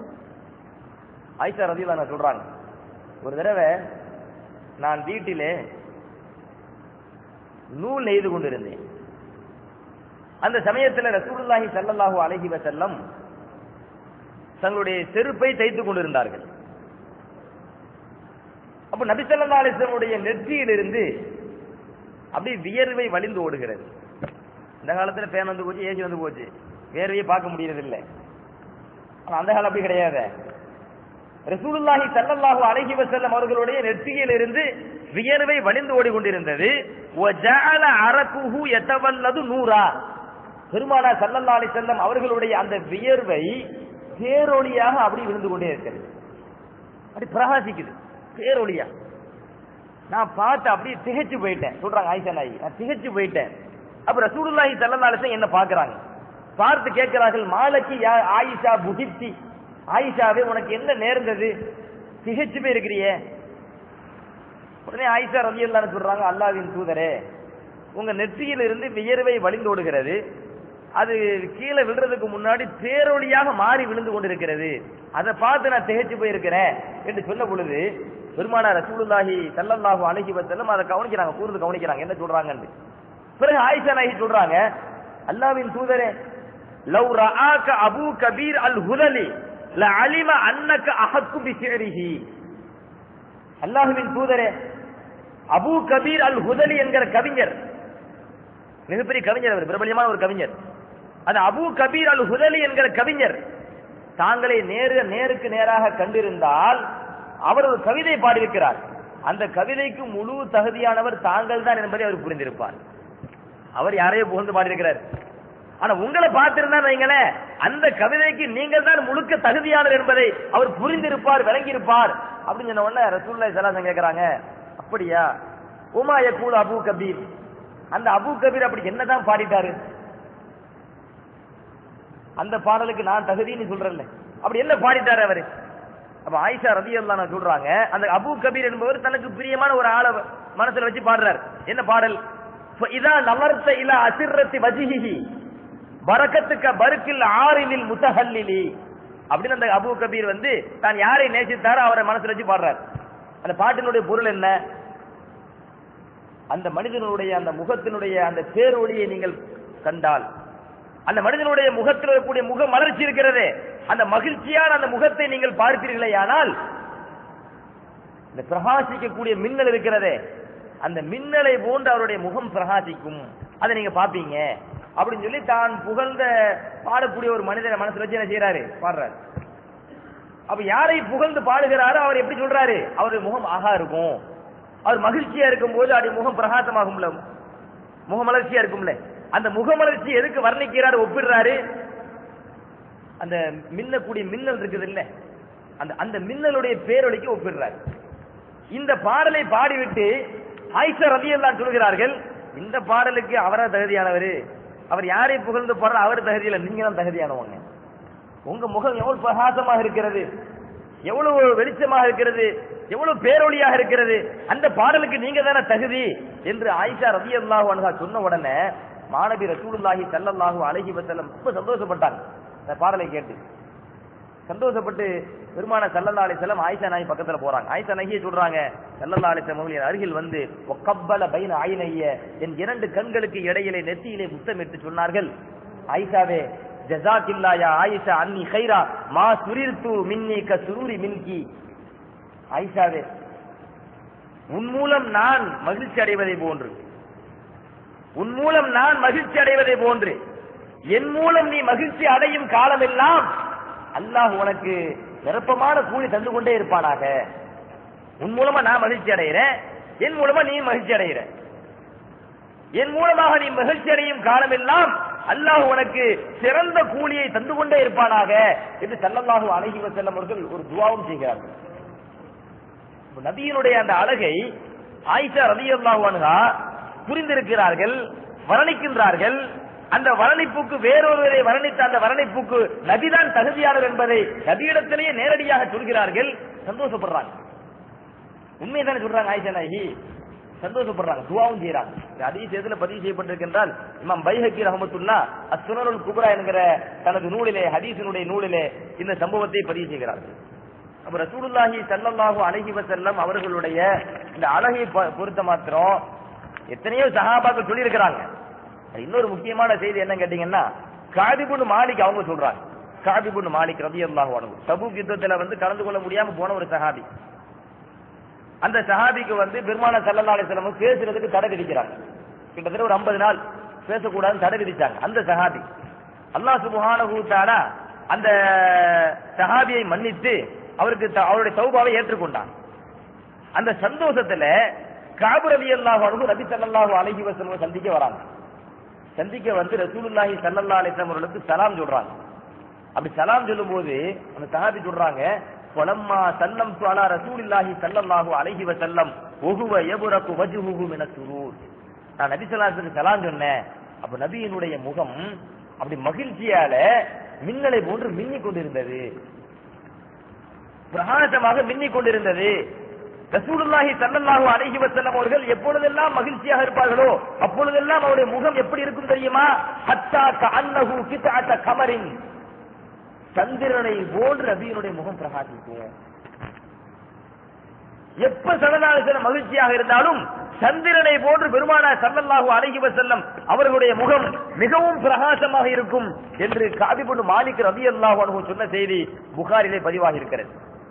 ஆயிஷா ரலியல்லாஹு அன்ஹா சொல்றாங்க, ஒரு தடவை நான் வீட்டிலே நூல் நெய்து கொண்டிருந்தேன். அந்த சமயத்தில் ரசூலுல்லாஹி ஸல்லல்லாஹு அலைஹி வஸல்லம் தங்களுடைய செருப்பை தைத்துக் கொண்டிருந்தார்கள். அப்ப நபி ஸல்லல்லாஹு அலைஹி வஸல்லம் நெற்றியிலிருந்து அப்படியே வியர்வை வழிந்து ஓடுகிறது. இந்த காலத்துல ஃபேன் வந்து போச்சு, ஏசி வந்து போச்சு, வேர்வையை பார்க்க முடியறதில்லை. அந்த காலம் அப்படி கிடையாது. ரசூலுல்லாஹி ஸல்லல்லாஹு அலைஹி வஸல்லம் அவர்களுடைய நெற்றியிலிருந்து வியர்வை வழிந்து ஓடிக்கொண்டிருந்தது. வஜஅல அரகுஹு யதவல்லது நூரா, பெருமானார் ஸல்லல்லாஹு அலைஹி வஸல்லம் அவர்களுடைய அந்த வியர்வை பேரொளியாக அப்படி விழுந்து கொண்டே இருக்கிறது, அப்படி பிரகாசிக்குது பேரொளியா. நான் பார்த்து அப்படியே திகைச்சு போயிட்டேன், சொல்றாங்க ஆயிஷா நாயகி, நான் திகைச்சு போயிட்டேன். அப்ப ரசூலுல்லாஹி ஸல்லல்லாஹு அலைஹி வஸல்லம் என்ன பார்க்கறாங்க, பார்த்து கேட்கிறார்கள், மாலக்கி யா ஆயிஷா புஹித்தி, ஆயிஷாவே உனக்கு என்ன நேர்ந்தது, திகைச்சு போய் இருக்கிறியே. உடனே ஆயிஷா ரலியல்லாஹு அன்ஹா சொல்றாங்க, அல்லாஹ்வின் தூதரே, உங்க நெற்றியில் இருந்து வியர்வை வழிந்தோடுகிறது, அது கீழே விழுறதுக்கு முன்னாடி பேரொளியாக மாறி விழுந்து கொண்டிருக்கிறது, அதை பார்த்து நான் திகைச்சு போயிருக்கிறேன் என்று சொன்ன பொழுது பெருமானார் ரசூலுல்லாஹி ஸல்லல்லாஹு அலைஹி வஸல்லம் அதை கவனிக்கிறாங்க, கூர்ந்து கவனிக்கிறாங்க என்ன சொல்றாங்கன்னு. பிறகு ஆயிஷா நாயகி சொல்றாங்க, அல்லாஹ்வின் தூதரே, லவ் ரஆக அபூ கபீர் அல் ஹுலலி லஅலிம அன்னக அஹக்கு பிஷிரிஹி, அல்லாஹ்வின் தூதரே, அபூ கபீர் அல் ஹுதலி என்கிற கவிஞர், மிகப்பெரிய கவிஞர், அவர் பிரபலியமான ஒரு கவிஞர். அந்த அபூ கபீர் அல் ஹுதலி என்கிற கவிஞர் தாங்களை நேருக்கு நேராக கண்டிருந்தால் அவர் ஒரு கவிதை பாடியிருக்கிறார், அந்த கவிதைக்கு முழு தகுதியானவர் தாங்கள் தான் என்பதை அவர் புரிந்திருப்பார். அவர் யாரையோ புகழ்ந்து பாடியிருக்கிறார், ஆனா உங்களை பார்த்திருந்தா வைங்களே, அந்த கவிதைக்கு நீங்கள் தான் முழுக்க தகுதியானவர் என்பதை அவர் புரிந்திருப்பார், விளங்கியிருப்பார் அப்படின்னு சொன்ன உடனே ரசூலுல்லாஹி ஸல்லல்லாஹு அலைஹி வஸல்லம் கேட்கிறாங்க, அப்படியா உமா யகூல் அபூ கபீர், அந்த அபூ கபீர் அப்படி என்னதான் பாடிட்டாரு, அந்த பாடலுக்கு நான் தகுதின்னு சொல்றேன், அப்படி என்ன பாடிட்டாரு அவரு. அப்ப ஆயிஷா ரலியல்லாஹு அன்ஹா சொல்றாங்க, அந்த அபூ கபீர் என்பவர் தனக்கு பிரியமான ஒரு ஆளை மனசுல வச்சு பாடுறார். என்ன பாடல், இதா நலர்த்த இலா அசிர்ரத்தி வஜ்ஹிஹி பரக்கத்துக்க பர்கில் ஆரிலில் முத்தஹல்லிலி அப்படின்னு அந்த அபூ கபீர் தான் யாரை நேசித்தாரோ அவரை மனசுல வச்சு பாடுறார். அந்த பாட்டினுடைய பொருள் என்ன? அந்த மனிதனுடைய அந்த முகத்தினுடைய அந்த பேரொளியை நீங்கள் கண்டால், அந்த மனிதனுடைய முகத்தில் இருக்கக்கூடிய முக மலர்ச்சி இருக்கிறதே, அந்த மகிழ்ச்சியான அந்த முகத்தை நீங்கள் பார்ப்பீர்களே, ஆனால் இந்த பிரகாசிக்கக்கூடிய மின்னல் இருக்கிறதே, அந்த மின்னலை போன்று அவருடைய முகம் பிரகாசிக்கும், அதை நீங்க பாப்பீங்க அப்படின்னு சொல்லி தான் புகழ்ந்த பாடக்கூடிய ஒரு மனிதனை மனசுல வச்சு என்ன செய்யறாரு, பாடுறாரு. அப்ப யாரை புகழ்ந்து பாடுகிறாரோ அவர் எப்படி சொல்றாரு, அவருடைய முகம் ஆகா இருக்கும், அவர் மகிழ்ச்சியா இருக்கும் போது அப்படி முகம் பிரகாசமாகும்ல, முகமலர்ச்சியா இருக்கும்ல. அந்த முகமலர்ச்சி எதுக்கு வர்ணிக்கிறாரு, ஒப்பிடுறாரு? அந்த மின்னக்கூடிய மின்னல் இருக்குது இல்ல, அந்த மின்னலுடைய பேரொலிக்கு ஒப்பிடுறாரு. இந்த பாடலை பாடிவிட்டு ஆயிஷா ரலியல்லாஹு சொல்கிறார்கள், இந்த பாடலுக்கு அவரா தகுதியானவர், அவர் யாரை புகழ்ந்து பாடுற அவர் தகுதியில, நீங்க தான் தகுதியானவங்க. உங்க முகம் எவ்வளவு பிரகாசமாக இருக்கிறது, எவ்வளவு வெளிச்சமாக இருக்கிறது, எவ்வளவு பேரொழியாக இருக்கிறது, அந்த பாடலுக்கு நீங்க தானே தகுதி என்று ஆயிஷா ரலியல்லாஹு அன்ஹா சொன்ன உடனே மாநபி ரசூலுல்லாஹி ஸல்லல்லாஹு அலைஹி வஸல்லம் ரொம்ப சந்தோஷப்பட்டாங்க. அந்த பாடலை கேட்டு சந்தோஷப்பட்டு பெருமான ஸல்லல்லாஹு அலைஹி வஸல்லம் ஆயிஷா நாயகி பக்கத்துல போறாங்க. ஆயிஷா நாயகி சொல்றாங்க, ஸல்லல்லாஹு அலைஹி வஸல்லம் அருகில் வந்து வக்கப்பல பைன ஐனைய, என் இரண்டு கண்களுக்கு இடையிலே நெத்தியிலே முத்தமிட்டு சொன்னார்கள், ஆயிஷாவே ஜஸாக்கில்லா யா ஆயிஷா அன்னி கைரா மா சுரிர்து மின்னி கசுரூரி மின்கி. ஆயிஷாவே, உன் மூலம் நான் மகிழ்ச்சி அடைவதை போன்று, உன் மூலம் நான் மகிழ்ச்சி அடைவதை போன்று என் மூலம் நீ மகிழ்ச்சி அடையும் காலமெல்லாம் அல்லாஹ் உனக்கு நிரப்பமான கூலி தந்து கொண்டே இருப்பானாக. உன் மூலமா நான் மகிழ்ச்சி அடைகிறேன், என் மூலமா நீ மகிழ்ச்சி அடைகிற, என் மூலமாக நீ மகிழ்ச்சி அடையும் காலமெல்லாம் அல்லாஹ் உனக்கு சிறந்த கூலியை தந்து கொண்டே இருப்பானாக என்று ஸல்லல்லாஹு அலைஹி வஸல்லம் அவர்கள் ஒரு துஆவும் செய்கிறார்கள். நபியினுடைய அந்த அழகை ஆயிஷா ரலியல்லாஹு அன்ஹா புரிந்திருக்கிறார்கள், வர்ணிக்கின்றார்கள். அந்த வர்ணிப்புக்கு வேறொருவரை வர்ணித்த அந்த வர்ணிப்புக்கு நபிதான் தகுதியானவர் என்பதை நபியிடத்திலேயே நேரடியாக சொல்கிறார்கள், சந்தோஷப்படுறாங்க. உண்மைதானே சொல்றாங்க ஆயிஷா நாயகி, சந்தோஷப்படுறாங்க, துஆவும் செய்யறாங்க. ஹதீஸ் எதுல பதிவு செய்யப்பட்டிருக்கின்றால், இமாம் பைஹக்கி ரஹ்மத்துல்லாஹ் அஸ்-சுனனுல் குப்ரா என்கிற தனது நூலிலே, ஹதீஸினுடைய நூலிலே இந்த சம்பவத்தை பதிவு செய்கிறார்கள். அப்ப ரசூலுல்லாஹி ஸல்லல்லாஹு அலைஹி வஸல்லம் அவர்களுடைய இந்த அழகை பொறுத்த மாத்திரம் எத்தனையோ சஹாபாக்கள் சொல்லி இருக்கிறாங்க. இன்னொரு முக்கியமான செய்தி என்ன கேட்டீங்கன்னா, கஅப் இப்னு மாலிக் அவங்க சொல்றாங்க. கஅப் இப்னு மாலிக் ரலியல்லாஹு அன்ஹு தபூக் யுத்தத்துல வந்து கலந்து கொள்ள முடியாம போன ஒரு சஹாபி. அந்த சஹாபிக்கு வந்து பெருமானார் ஸல்லல்லாஹு அலைஹி வஸல்லம் பேசுறதுக்கு தடை விதிக்கிறாங்க. கிட்டத்தட்ட ஒரு 50 நாள் பேசக்கூடாதுன்னு தடை விதிச்சாங்க. அந்த சஹாபி அல்லாஹ் சுப்ஹானஹு தஆலா அந்த சஹாபியை மன்னித்து அவருக்கு அவருடைய தௌபாவை ஏற்றுக்கொண்டான். அந்த சந்தோஷத்துல கஅப் ரலியல்லாஹு அன்ஹு நபி ஸல்லல்லாஹு அலைஹி வஸல்லம் சந்திக்க வராங்க. சந்திக்க வந்து ரசூலுல்லாஹி ஸல்லல்லாஹு அலைஹி வஸல்லம் அவர்களுக்கு சலாம் சொல்றாங்க. அப்படி சலாம் சொல்லும்போது அந்த சஹாபி சொல்றாங்க, ஃபலம்மா சல்லம்து அலா ரசூலில்லாஹி ஸல்லல்லாஹு அலைஹி வஸல்லம் வஹுவ யப்ரகு வஜ்ஹுஹு மின ஸுரூர். நான் நபி ஸல்லல்லாஹு அலைஹி வஸல்லம் சலாம் சொன்னேன், அப்ப நபியினுடைய முகம் அப்படி மகிழ்ச்சியால மின்னலை போன்று மின்னிக் கொண்டிருந்தது, பிரகாசமாக மின்னிக் கொண்டிருந்தது. ரசூலுல்லாஹி ஸல்லல்லாஹு அலைஹி வஸல்லம் அவர்கள் எப்பொழுதெல்லாம் மகிழ்ச்சியாக இருப்பார்களோ அப்பொழுதெல்லாம் அவருடைய முகம் எப்படி இருக்கும் தெரியுமா? ஹத்தா கஅன்னஹு கித்அத கமரின், சந்திரனை போன்று நபியினுடைய முகம் பிரகாசிக்கும். எப்ப ஸல்லல்லாஹு அலைஹி வஸல்லம் மகிழ்ச்சியாக இருந்தாலும் சந்திரனை போன்று பெருமானார் ஸல்லல்லாஹு அலைஹி வஸல்லம் அவர்களுடைய முகம் மிகவும் பிரகாசமாக இருக்கும் என்று கஅப் இப்னு மாலிக் ரலியல்லாஹு அன்ஹு சொன்ன செய்தி புகாரிலே பதிவாகி இருக்கிறது.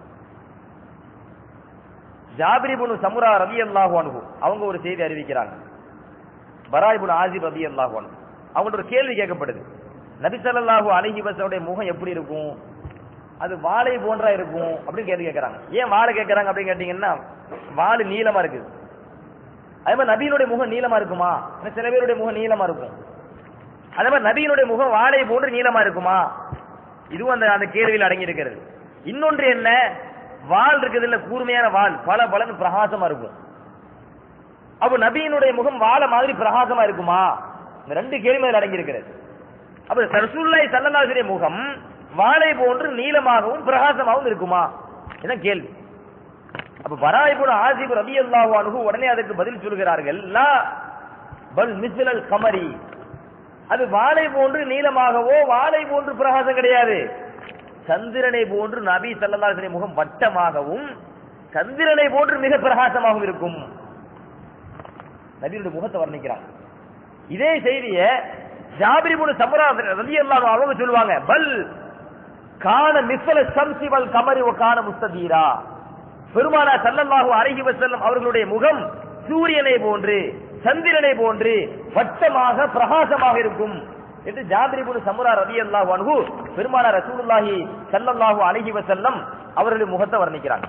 ஜாபிர் இப்னு சமுரா ரலியல்லாஹு அன்ஹு அவங்க ஒரு செய்தி அறிவிக்கிறாங்க. பரா இப்னு ஆசிப் ரலியல்லாஹு அன்ஹு அவங்கள்ட்ட ஒரு கேள்வி கேட்கப்படுது, நபி ஸல்லல்லாஹு அலைஹி வஸல்லம் முகம் எப்படி இருக்கும்? அது வாளை போன்றா இருக்கும் அப்படின்னு கேள்வி கேட்கறாங்க. ஏன் வாளை கேட்கறாங்க அப்படின்னு கேட்டீங்கன்னா, வாள் நீளமா இருக்குது, அதே மாதிரி நபியினுடைய முகம் நீளமா இருக்குமா? சில பேருடைய முகம் நீளமா இருக்கும், அதே மாதிரி நபியினுடைய முகம் வாளை போன்று நீளமா இருக்குமா? இதுவும் அந்த கேள்வியில் அடங்கி இருக்கிறது. இன்னொன்று என்ன, வால் இருக்குது இல்ல, கூர்மையான வால் பல பலன் பிரகாசமா இருக்கும். அப்ப நபியினுடைய முகம் வாளை மாதிரி பிரகாசமா இருக்குமா? இந்த ரெண்டு கேள்விகள் அடங்கி இருக்கிறது. அப்ப ரசூலுல்லாஹி ஸல்லல்லாஹு அலைஹி வஸல்லம் முகம் வாளை போன்று நீளமாகவும் பிரகாசமாகவும் இருக்குமா? இதான் கேள்வி. அப்ப பரா இப்னு ஆசிப் ரலியல்லாஹு அன்ஹு உடனே அதுக்கு பதில் சொல்கிறார்கள், லா பல் மிஸ்லல் கமரி, அது வாளை போன்று நீளமாகவோ வாளை போன்று பிரகாசம் கிடையாது, சந்திரனை போன்று நபி ஸல்லல்லாஹு அலைஹி வஸல்லம் முகம் வட்டமாகவும் சந்திரனை போன்று மிக பிரகாசமாக இருக்கும். நபியுடைய முகத்தை வர்ணிக்கிறாங்க. இதே செய்திய ஜாபிர் இப்னு சம்ரா ரலியல்லாஹு அன்ஹு அவங்க சொல்லுவாங்க, பல் கான மிஸ்ல ஷம்ஸி வல் கமரி வ கான முஸ்ததீரா. பெருமானார் ஸல்லல்லாஹு அலைஹி வஸல்லம் அவர்களுடைய முகம் சூரியனை போன்று சந்திரனை போன்று வட்டமாக பிரகாசமாக இருக்கும் என்று ஜாபிர் இப்னு சம்ரா ரலியல்லாஹு அன்ஹு பெருமானார் ரசூலுல்லாஹி ஸல்லல்லாஹு அலைஹி வஸல்லம் அவர்களுடைய முகத்தை வர்ணிக்கிறாங்க.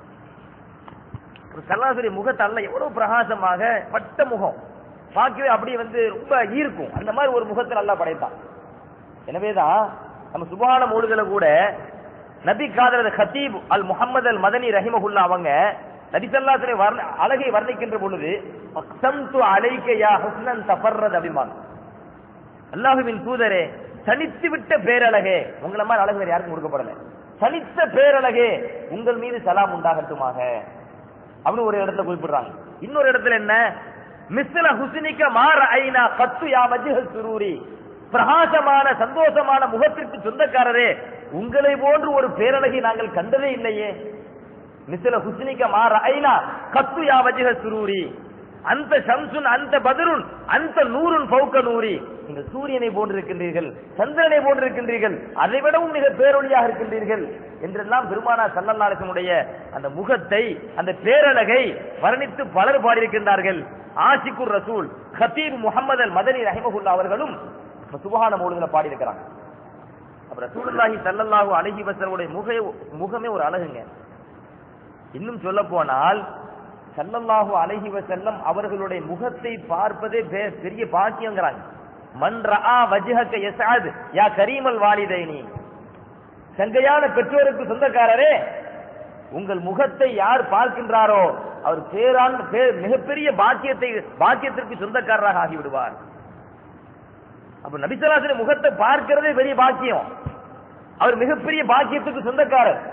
ஒரு சல்லாசுடைய முகத்தை அல்ல எவ்வளவு பிரகாசமாக வட்ட முகம் பார்க்கவே அப்படி ரொம்ப ஈர்க்கும். அந்த மாதிரி ஒரு முகத்தை நல்லா படைத்தான். எனவேதான் நம்ம சுபஹான மௌலிதுல கூட நபி காதர் ஹத்தீப் அல் முஹம்மது அல் மதனி ரஹிமஹுல்லா அவங்க நபி ஸல்லல்லாஹு அலைஹி வஸல்லம் அழகை வர்ணிக்கின்ற பொழுது அக்ஸம்து அலைக யா ஹுஸ்னன் தஃபர்ரத் அபிமான், அல்லாஹ்வின் தூதரே தனித்து விட்ட பேரழகே, உங்களை மாதிரி அழகு வேற யாருக்கும் கொடுக்கப்படல, தனித்த பேரழகே உங்கள் மீது சலாம் உண்டாகட்டுமாக அப்படின்னு ஒரு இடத்துல குறிப்பிடுறாங்க. இன்னொரு இடத்துல என்ன, மிஸ்ல ஹுஸ்னிக மா ரஅய்னா கத்து யா வஜ்ஹ சுரூரி, பிரகாசமான சந்தோஷமான முகத்திற்கு சொந்தக்காரரே உங்களை போன்று ஒரு பேரழகை நாங்கள் கண்டதே இல்லையே. மிஸ்ல ஹுஸ்னிக மா ரஅய்னா கத்து யா வஜ்ஹ சுரூரி, அந்த ஷம்சுன் அந்த பத்ருன் அந்த நூருன் ஃபௌக நூரி, நீங்கள் சூரியனை போன்றிருக்கின்றீர்கள், சந்திரனை போன்றிருக்கின்றீர்கள், அதை விடவும் மிக பேரொளியாக இருக்கின்றீர்கள் என்றெல்லாம் பெருமானார் ஸல்லல்லாஹு அலைஹி வஸல்லம் அந்த முகத்தை அந்த பேரழகை வர்ணித்து பலர் பாடியிருக்கின்றார்கள். ஆஷிகுர் ரசூல் ஹத்தீப் முஹம்மது அல் மதனி ரஹிமஹுல்லா அவர்களும் சுப்ஹான மௌலிதுல பாடியிருக்கிறாங்க. அப்ப ரசூலுல்லாஹி ஸல்லல்லாஹு அலைஹி வஸல்லம் முகமே ஒரு அழகுங்க. இன்னும் சொல்ல போனால் ஸல்லல்லாஹு அலைஹி வஸல்லம் அவர்களுடைய முகத்தை பார்ப்பதே பெரிய பாக்கியங்கிறாங்க. மன் ரஆ வஜ்ஹக யஸ்அத் யா கரீமல் வாலிதைனி, சங்கையான பெற்றோருக்கு சொந்தக்காரரே உங்கள் முகத்தை யார் பார்க்கின்றாரோ அவர் மிகப்பெரிய பாக்கியத்திற்கு சொந்தக்காரராக ஆகிவிடுவார். அப்ப நபி ஸல்லல்லாஹு அலைஹி வஸல்லம் முகத்தை பார்க்கிறதே பெரிய பாக்கியம். அவர் மிகப்பெரிய பாக்கியத்துக்கு சொந்தக்காரர்,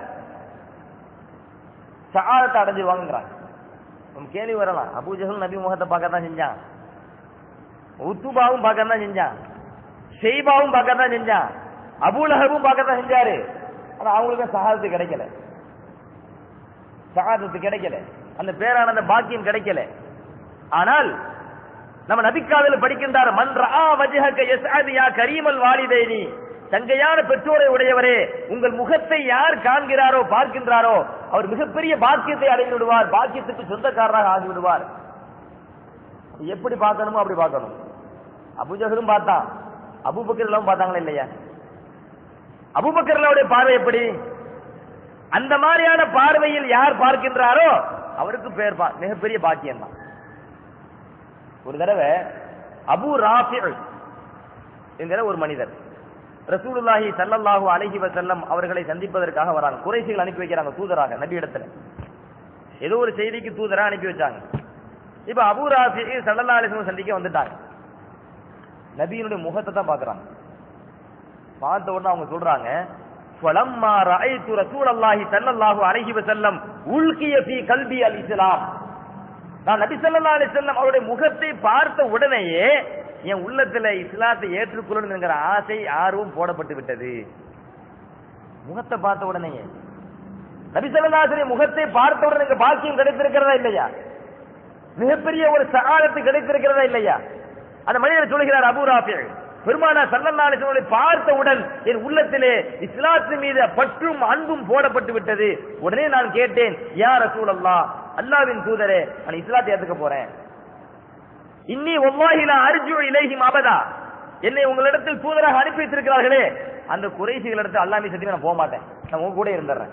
சஆதத்தை அடைஞ்சிருவாங்கிறாங்க. நம்ம கேள்வி வரலாம், அபூ ஜஹல் நபி முகத்தை பார்க்கத்தான் செஞ்சான், உத்துபாவும் பார்க்கத்தான் செஞ்சான், ஷைபாவும் பார்க்கத்தான் செஞ்சான், அபூலஹபும் பார்க்கத்தான் செஞ்சாரு. ஆனா அவங்களுக்கு சஹாதத்து கிடைக்கல, சஹாதத்து கிடைக்கல, அந்த பேரானந்த பாக்கியம் கிடைக்கல. ஆனால் நம்ம நபிக்காவில் படிக்கின்றார், மன் ரஆ வஜ்ஹக யஸ்அத் யா கரீமல் வாலிதைனி, தங்கையான பெற்றோரை உடையவரே உங்கள் முகத்தை யார் காண்கிறாரோ பார்க்கின்றாரோ அவர் மிகப்பெரிய பாக்கியத்தை அடைந்து விடுவார், பாக்கியத்துக்கு சொந்தக்காரராக ஆகிவிடுவார். எப்படி பார்க்கணுமோ அப்படி பார்க்கணும். அபூஜஹலும் பார்த்தான், அபூபக்கர் பார்த்தாங்களா இல்லையா? அபூபக்கருடைய பார்வை எப்படி? அந்த மாதிரியான பார்வையில் யார் பார்க்கின்றாரோ அவருக்கு பேர் மிகப்பெரிய பாக்கியம் தான். ஒரு தடவை அபூ ராஃபி என்கிற ஒரு மனிதர் ரசூலுல்லாஹி ஸல்லல்லாஹு அலைஹி வஸல்லம் அவர்களை சந்திப்பதற்காக வராங்க. குறைஷிகள் அனுப்பி வைக்கிறாங்க தூதராக நபி இடத்துல, ஏதோ ஒரு செய்திக்கு தூதரா அனுப்பி வச்சாங்க. இப்ப அபூ ராஃபி ஸல்லல்லாஹு அலைஹி வஸல்லம் சந்திக்க வந்துட்டாங்க. நபியினுடைய முகத்தை தான் பாக்குறாங்க. பார்த்த உடனே அவங்க சொல்றாங்க, ஃபலம்மா ரஅய்து ரசூலல்லாஹி ஸல்லல்லாஹு அலைஹி வஸல்லம் உல்கிய ஃபீ கல்பி அல் இஸ்லாம், நான் நபி ஸல்லல்லாஹு அலைஹி வஸல்லம் அவருடைய முகத்தை பார்த்த உடனேயே என் உள்ளத்துல இஸ்லாத்தை ஏற்றுக்கொள்ளணும் என்கிற ஆசை ஆர்வம் போடப்பட்டு விட்டது. முகத்தை பார்த்த உடனேயே நபி ஸல்லல்லாஹு அலைஹி வஸல்லம் முகத்தை பார்த்த உடனே பாக்கியம் கிடைத்திருக்கிறதா இல்லையா? மிகப்பெரிய ஒரு சஆதத்து கிடைத்திருக்கிறதா இல்லையா? அந்த மனிதர் சொல்கிறார், அபூ ராஃபி பெருமானார் ஸல்லல்லாஹு அலைஹி வஸல்லம் பார்த்தவுடன் என் உள்ளத்திலே இஸ்லாத்தின் மீது பற்றும் அன்பும் போடப்பட்டு விட்டது. உடனே நான் கேட்டேன், யா ரசூலல்லாஹ், அல்லாஹ்வின் தூதரே, நான் இஸ்லாத்தை ஏத்துக்க போறேன். இன்னி வல்லாஹி லா அர்ஜு இலைஹிம் அபதா, என்னை உங்களிடத்தில் தூதராக அனுப்பி வைத்திருக்கிறார்களே அந்த குறைஷிகள் இடத்தில் அல்லாஹ்வை சத்தியமா நான் போக மாட்டேன், நான் உங்க கூட இருந்துறேன்.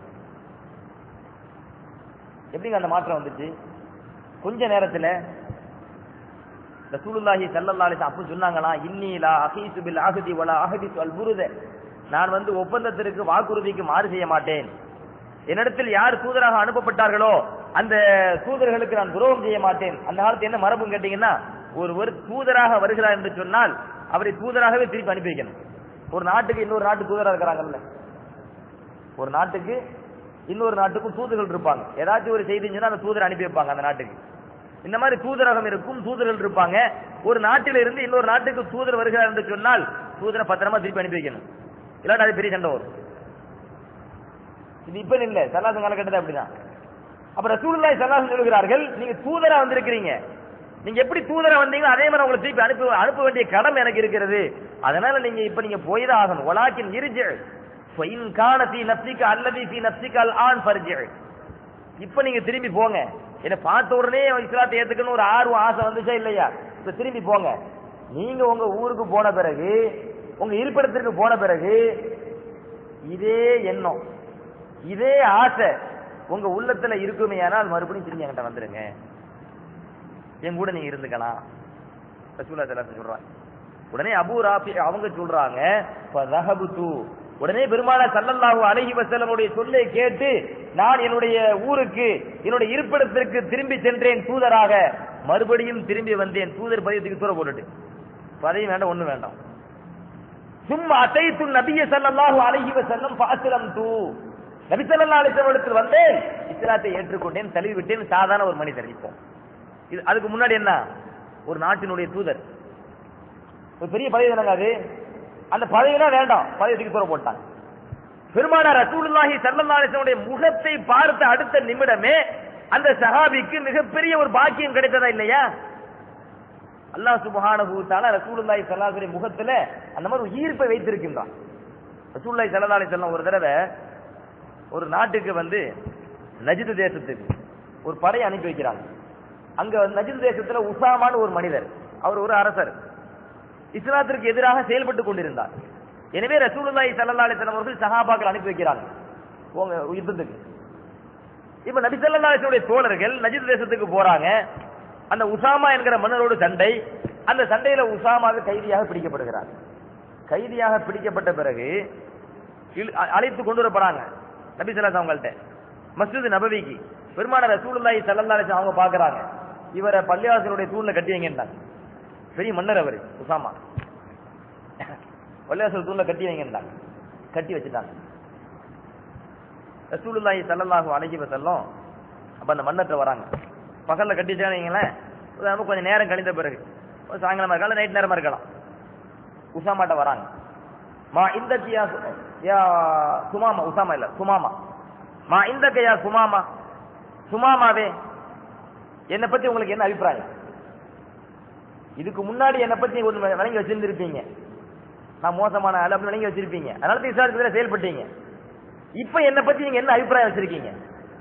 எப்படிங்க அந்த மாற்றம் வந்துச்சு? கொஞ்ச நேரத்துல ரசூலுல்லாஹி ஸல்லல்லாஹு அலைஹி வஸல்லம் அப்ப சொன்னாங்களா, இன்னி லா அஹீசு பில் அஹதி வலா அஹதிசு அல் புருத, நான் ஒப்பந்தத்திற்கு வாக்குறுதிக்கு மாறு செய்ய மாட்டேன். என்னிடத்தில் யார் தூதராக அனுப்பப்பட்டார்களோ அந்த தூதர்களுக்கு நான் துரோகம் செய்ய மாட்டேன். அந்த காலத்து என்ன மரபுன்னு கேட்டீங்கன்னா, ஒருவர் தூதராக வருகிறார் என்று சொன்னால் அவரை தூதராகவே திருப்பி அனுப்பி வைக்கணும். ஒரு நாட்டுக்கு இன்னொரு நாட்டு தூதரா இருக்கிறாங்கல்ல, ஒரு நாட்டுக்கு இன்னொரு நாட்டுக்கும் தூதர்கள் இருப்பாங்க. ஏதாச்சும் ஒரு செய்தி சொன்னா அந்த தூதரை அனுப்பி வைப்பாங்க அந்த நாட்டுக்கு. இந்த மாதிரி தூதரகம் இருக்கும், தூதர்கள் இருப்பாங்க. ஒரு நாட்டில இருந்து இன்னொரு நாட்டுக்கு தூதர் வருகிறார் என்று சொன்னால் தூதரை பத்திரமா திருப்பி அனுப்பி வைக்கணும், இல்லாட்டி அது பெரிய சண்டை வரும். இது இப்ப இல்ல, சல்லாசம் காலகட்டத்தில் அப்படிதான். அப்ப ரசூலுல்லாஹி ஸல்லல்லாஹு அலைஹி சொல்கிறார்கள், நீங்க தூதரா வந்திருக்கிறீங்க, நீங்க எப்படி தூதரா வந்தீங்களோ அதே மாதிரி உங்களை திருப்பி அனுப்ப வேண்டிய கடமை எனக்கு இருக்கிறது. அதனால நீங்க போய் தான் ஆகணும். வலாக்கின் இர்ஜி ஃபைன் கான ஃபீ நஃப்ஸிக அல்லதி ஃபீ நஃப்ஸிக அல்ஆன் ஃபர்ஜி. இப்ப நீங்க திரும்பி போங்க. என்ன பார்த்த உடனே இஸ்லாத்தை ஏத்துக்கணும் ஒரு ஆர்வம் ஆசை வந்துச்சா இல்லையா? இப்ப திரும்பி போங்க. நீங்க உங்க ஊருக்கு போன பிறகு, உங்க இருப்பிடத்திற்கு போன பிறகு இதே எண்ணம், இதே ஆசை உங்க உள்ளத்துல இருக்குமே, ஆனால் மறுபடியும் திரும்பி என்கிட்ட வந்துருங்க, என் கூட நீங்க இருந்துக்கலாம். ரசூலுல்லாஹி ஸல்லல்லாஹு அலைஹி சொல்றாங்க. உடனே அபூ ராஃபி அவங்க சொல்றாங்க, ஃபதஹபது, உடனே பெருமானார் ஸல்லல்லாஹு அலைஹி வஸல்லமுடைய சொல்லை கேட்டு நான் என்னுடைய ஊருக்கு, என்னுடைய இருப்பிடத்திற்கு திரும்பி சென்றேன் தூதராக. மறுபடியும் திரும்பி வந்தேன், தூதர் பதவிக்கு தூர போட்டுட்டு. பதவி வேண்டாம், ஒண்ணு வேண்டாம். சும்மா அதைத்து நபிய ஸல்லல்லாஹு அலைஹி வஸல்லம் ஃபஅஸ்லம்து, நபி ஸல்லல்லாஹு அலைஹி வஸல்லம் வந்தேன், இஸ்லாத்தை ஏற்றுக்கொண்டேன், தழுவி விட்டேன். சாதாரண ஒரு மனிதர். இப்போ இது அதுக்கு முன்னாடி என்ன, ஒரு நாட்டினுடைய தூதர், ஒரு பெரிய பதவி தானங்க அது. அந்த பதவினா வேண்டாம், பதவிக்கு தூர போட்டாங்க. பெருமானார் ரசூலுல்லாஹி ஸல்லல்லாஹு அலைஹி வஸல்லம் முகத்தை பார்த்த அடுத்த நிமிடமே அந்த சஹாபிக்கு மிகப்பெரிய ஒரு பாக்கியம் கிடைத்ததா இல்லையா? அல்லாஹ் சுப்ஹானஹு வ தஆலா ரசூலுல்லாஹி ஸல்லல்லாஹு அலைஹி முகத்துல அந்த மாதிரி ஒரு ஈர்ப்பை வைத்திருக்கின்றான். ரசூலுல்லாஹி ஸல்லல்லாஹு அலைஹி வஸல்லம் ஒரு தடவை ஒரு நாட்டுக்கு வந்து நஜ்து தேசத்துக்கு ஒரு படை அனுப்பி வைக்கிறாங்க. அங்க நஜ்து தேசத்துல உசாமான்னு ஒரு மனிதர், அவர் ஒரு அரசர், இஸ்லாத்திற்கு எதிராக செயல்பட்டு கொண்டிருந்தார். எனவே ரசூலுல்லாஹி ஸல்லல்லாஹு அலைஹி வஸல்லம் அவர்கள் சஹாபாக்கள் அனுப்பி வைக்கிறாங்க போங்க யுத்தத்துக்கு. இப்ப நபி ஸல்லல்லாஹு அலைஹி வஸல்லம் தோழர்கள் நஜ்து தேசத்துக்கு போறாங்க. அந்த உசாமா என்கிற மன்னரோடு சண்டை. அந்த சண்டையில உசாமாவை கைதியாக பிடிக்கப்படுகிறார். கைதியாக பிடிக்கப்பட்ட பிறகு அழைத்து கொண்டு வரப்படுறாங்க நபி ஸல்லல்லாஹு அலைஹி அவங்கள்ட்ட மஸ்ஜித் நபவிக்கு. பெருமானார் ரசூலுல்லாஹி ஸல்லல்லாஹு அலைஹி அவங்க பாக்குறாங்க, இவரை பள்ளிவாசலுடைய தூண்ல கட்டி வைங்கன்றாங்க. பெரிய மன்னர் அவரு உசாமா, பள்ளிவாசல் தூண்ல கட்டி வைங்கன்றாங்க. கட்டி வச்சுட்டாங்க. ரசூலுல்லாஹி ஸல்லல்லாஹு அலைஹி வஸல்லம் அப்ப அந்த மன்னர்ட்ட வராங்க. பகல்ல கட்டி வச்சாங்களேன், கொஞ்சம் நேரம் கழிந்த பிறகு சாயங்காலமா இருக்கலாம், நைட் நேரமா இருக்கலாம், உசாமாட்ட வராங்க. மா இந்த சுமாமா, உசாமா இல்ல சுமாமா, மா இந்த கையா சுமாமா, சுமாமாவே என்னை பத்தி உங்களுக்கு என்ன அபிப்பிராயம்? இதுக்கு முன்னாடி என்னை பத்தி விளங்கி வச்சிருந்திருப்பீங்க, நான் மோசமான ஆள் அப்படின்னு விளங்கி வச்சிருப்பீங்க, அதனால விசாரிச்சு செயல்பட்டீங்க. இப்ப என்னை பத்தி நீங்க என்ன அபிப்பிராயம் வச்சிருக்கீங்க?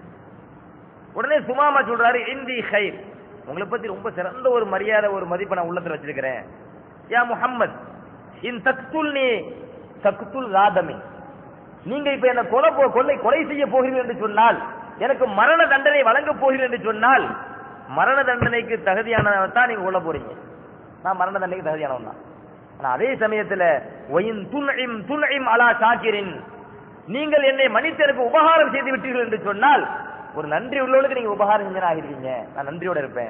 உடனே சுமாமா சொல்றாரு, இந்தி ஹைர், உங்களை பத்தி ரொம்ப சிறந்த ஒரு மரியாதை ஒரு மதிப்பை நான் உள்ளத்துல வச்சிருக்கிறேன். யா முஹம்மத் இன் தக்துல்னி தக்துல் ராதமி, நீங்க இப்ப என்ன கொலை செய்ய போகிறீர்கள் என்று சொன்னால், எனக்கு மரண தண்டனை வழங்க போகிறீர்கள் என்று சொன்னால், மரண தண்டனைக்கு தகுதியானவன் தான் நீங்க கொள்ள போறீங்க. நான் மரண தண்டனைக்கு தகுதியானவன் தான். ஆனா அதே சமயத்துல ஒயின் துன்இம் துன்இம் அலா ஷாக்கிரின், நீங்கள் என்னை மன்னித்தருக்கு உபகாரம் செய்து விட்டீர்கள் என்று சொன்னால், ஒரு நன்றி உள்ளவனுக்கு நீங்க உபகாரம் செஞ்சா ஆகிருவீங்க, நான் நன்றியோட இருப்பேன்.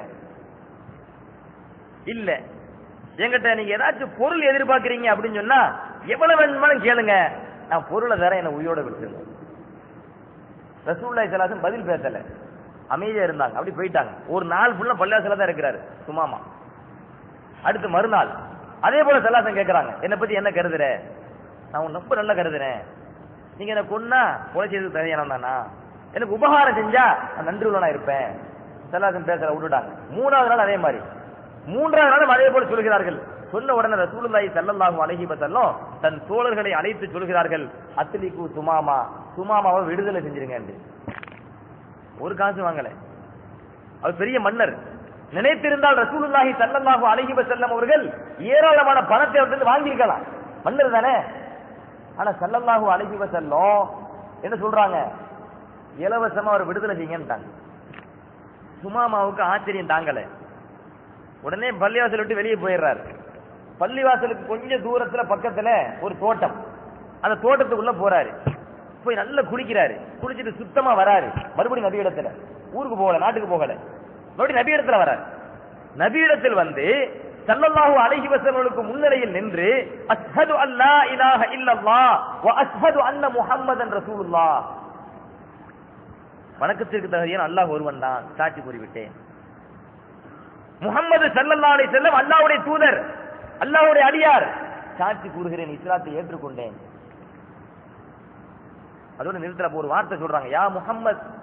இல்ல என்கிட்ட நீங்க ஏதாச்சும் பொருள் எதிர்பார்க்கிறீங்க அப்படின்னு சொன்னா எவ்வளவு வேணுமாலும் கேளுங்க, நான் பொருளை தர என்ன உயிரோட விட்டுருங்க. ரசூலுல்லாஹி ஸல்லல்லாஹு அலைஹி வஸல்லம் பதில் பேசல, அமைதியா இருந்தாங்க. அப்படி போயிட்டாங்க. ஒரு நாள் ஃபுல்லா பள்ளிவாசல்ல தான் இருக்கிறாரு சுமாமா. அடுத்து மறுநாள் அதே போல ஸல்லல்லாஹு கேட்கறாங்க, என்னை பத்தி என்ன கருதுற? நான் உன்னை ரொம்ப நல்லா கருதுறேன், நீங்க என்ன கொன்னா கொலை செய்து தரையானா, எனக்கு உபகாரம் செஞ்சா நான் நன்றி உள்ளவனா இருப்பேன். ஸல்லல்லாஹு பேசல, விட்டுட்டாங்க. மூணாவது நாள் அதே மாதிரி, மூன்றாவது நாளும் அதே போல சொல்கிறார்கள். சொன்ன உடனே ரசூலுல்லாஹி ஸல்லல்லாஹு அலைஹி வஸல்லம் தன் தோழர்களை அழைத்து சொல்கிறார்கள், அத்லிகு சுமாமா, சுமாமாவை விடுதலை செஞ்சிருங்க என்று. ஒரு காசு வாங்கல, அவர் பெரிய மன்னர். நினைத்திருந்தால் ரசூலுல்லாஹி ஸல்லல்லாஹு அலைஹி வஸல்லம் அவர்கள் ஏராளமான பணத்தை அவர்கிட்ட வாங்கியிருக்கலாம், மன்னர் தானே. ஆனா ஸல்லல்லாஹு அலைஹி வஸல்லம் என்ன சொல்றாங்க, இலவசமா அவர் விடுதலை செய்யுங்கன்றாங்க. சுமாமாவுக்கு ஆச்சரியம் தாங்கல. உடனே பள்ளிவாசல் விட்டு வெளியே போயிடுறாரு. பள்ளிவாசலுக்கு கொஞ்சம் தூரத்துல பக்கத்துல ஒரு தோட்டம், அந்த தோட்டத்துக்குள்ள போறாரு. போய் நல்லா குளிக்கிறாரு. குளிச்சுட்டு சுத்தமா வராரு. மறுபடியும் நபி இடத்துல, ஊருக்கு போகல, நாட்டுக்கு போகல, மறுபடியும் நபி இடத்துல வராரு. நபி இடத்தில் வந்து ஸல்லல்லாஹு அலைஹி வஸல்லம் முன்னிலையில் நின்று அஷ்ஹது அல்லா இலாஹ இல்லல்லாஹ் வ அஷ்ஹது அன்ன முஹம்மதன் ரசூலுல்லாஹ், வணக்கத்திற்கு தகுதியான அல்லாஹ் ஒருவன் தான், சாட்சி கூறிவிட்டேன். முஹம்மது ஸல்லல்லாஹு அலைஹி வஸல்லம் அல்லாஹ்வுடைய தூதர், அல்லாஹ்வுடைய அடியார், சாட்சி கூறுகிறேன், இஸ்லாத்தை ஏற்றுக்கொண்டேன். அதோட நிறுத்தல ஒரு வார்த்தை சொல்றாங்க, யா முஹம்மத்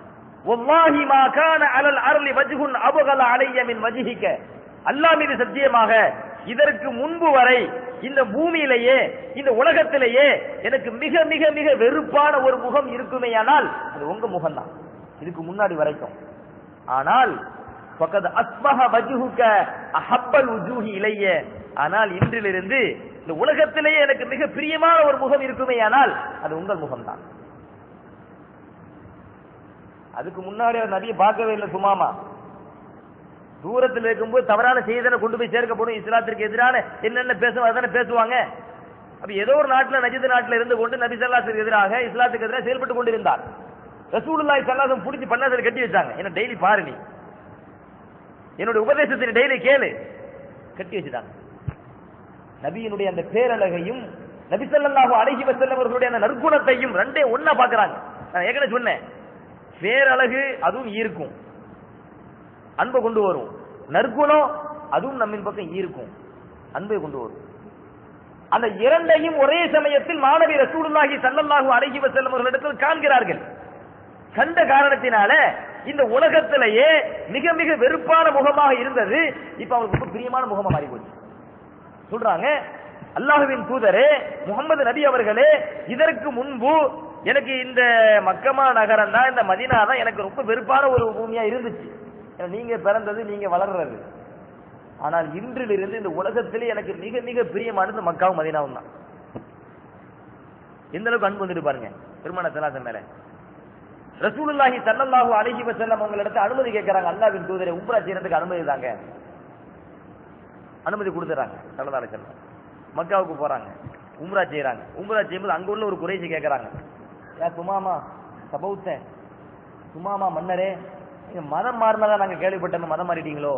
வல்லாஹி மா கான அலல் அர்லி வஜ்ஹுன் அபகல அலைய மின் வஜ்ஹிக, அல்லாஹ் மீது சத்தியமாக இதற்கு முன்பு வரை இந்த பூமியிலேயே இந்த உலகத்திலேயே எனக்கு மிக மிக மிக வெறுப்பான ஒரு முகம் இருக்குமேயானால் அது உங்க முகம் தான், இதுக்கு முன்னாடி வரைக்கும். ஆனால் ஃபகத் அஸ்பஹ வஜ்ஹுக அஹப்பல் வுஜூஹி இலைய, ஆனால் இன்றிலிருந்து இந்த உலகத்திலேயே எனக்கு மிக பிரியமான ஒரு முகம் இருக்குமேயானால் அது உங்கள் முகம் தான். அதுக்கு முன்னாடி அவர் நபியை பார்க்கவே இல்லை. சுமாமா தூரத்தில் இருக்கும்போது தவறான செய்தியை கொண்டு போய் சேர்க்கப்படும். இஸ்லாத்திற்கு எதிரான என்னென்ன பேசுவோம் அதானே பேசுவாங்க. அப்ப ஏதோ ஒரு நாட்டில் நஜித் நாட்டில் இருந்து கொண்டு நபி ஸல்லல்லாஹு எதிராக இஸ்லாத்துக்கு எதிராக செயல்பட்டு கொண்டிருந்தார். ரசூலுல்லாஹி ஸல்லல்லாஹு அலைஹி வஸல்லம் பிடிச்சி பண்ணதில் கட்டி வச்சாங்க. என்ன டெய்லி பாரு, நீ என்னுடைய உபதேசத்தை டெய்லி கேளு, கட்டி வச்சுட்டாங்க. நபியினுடைய அந்த பேரழகையும் நபி ஸல்லல்லாஹு அலைஹி வஸல்லம் அவர்களுடைய அந்த நற்குணத்தையும் ரெண்டே ஒண்ணா பாக்குறாங்க. நான் ஏற்கனவே சொன்னேன், பேரழகு அதுவும் ஈர்க்கும், அன்பை கொண்டு வரும். நற்குணம் அதுவும் நம்மின் பக்கம் ஈர்க்கும், அன்பை கொண்டு வரும். அந்த இரண்டையும் ஒரே சமயத்தில் மாணவி ரசூலுல்லாஹி ஸல்லல்லாஹு அலைஹி வஸல்லம் அவர்களிடத்தில் காண்கிறார்கள். கண்ட காரணத்தினால இந்த உலகத்திலேயே மிக மிக வெறுப்பான முகமாக இருந்தது இப்ப அவருக்கு ரொம்ப பிரியமான முகமா மாறி போச்சு. சொல்றாங்க, அல்லாஹ்வின் தூதரே முகமது நபி அவர்களே, இதற்கு முன்பு எனக்கு இந்த மக்கமா நகரம் தான், இந்த மதீனா தான் எனக்கு ரொம்ப வெறுப்பான ஒரு பூமியா இருந்துச்சு. நீங்க பிறந்தது, நீங்க வளர்றது. ஆனால் இன்றிலிருந்து இந்த உலகத்திலே எனக்கு மிக மிக பிரியமானது மக்காவும் மதீனாவும் தான். எந்த அளவுக்கு அன்பு வந்துட்டு பாருங்க பெருமான ஸல்லல்லாஹு மேல. ரசூலுல்லாஹி ஸல்லல்லாஹு அலைஹி வஸல்லம் அவங்களிடத்தை அனுமதி கேட்கறாங்க, அல்லாஹ்வின் தூதரே உம்ரா செய்யறதுக்கு அனுமதி தாங்க. அனுமதி கொடுத்துறாங்க. ஸல்லல்லாஹு அலைஹி வஸல்லம் மக்காவுக்கு போறாங்க, உம்ரா செய்யறாங்க. உம்ரா செய்யும்போது அங்க உள்ள ஒரு குறைஷி கேட்கறாங்க, யா சுமாமா சபௌத்த, சுமாமா மன்னரே, நீங்க மதம் மாறினதா நாங்க கேள்விப்பட்டோம், மதம் மாறிட்டீங்களோ?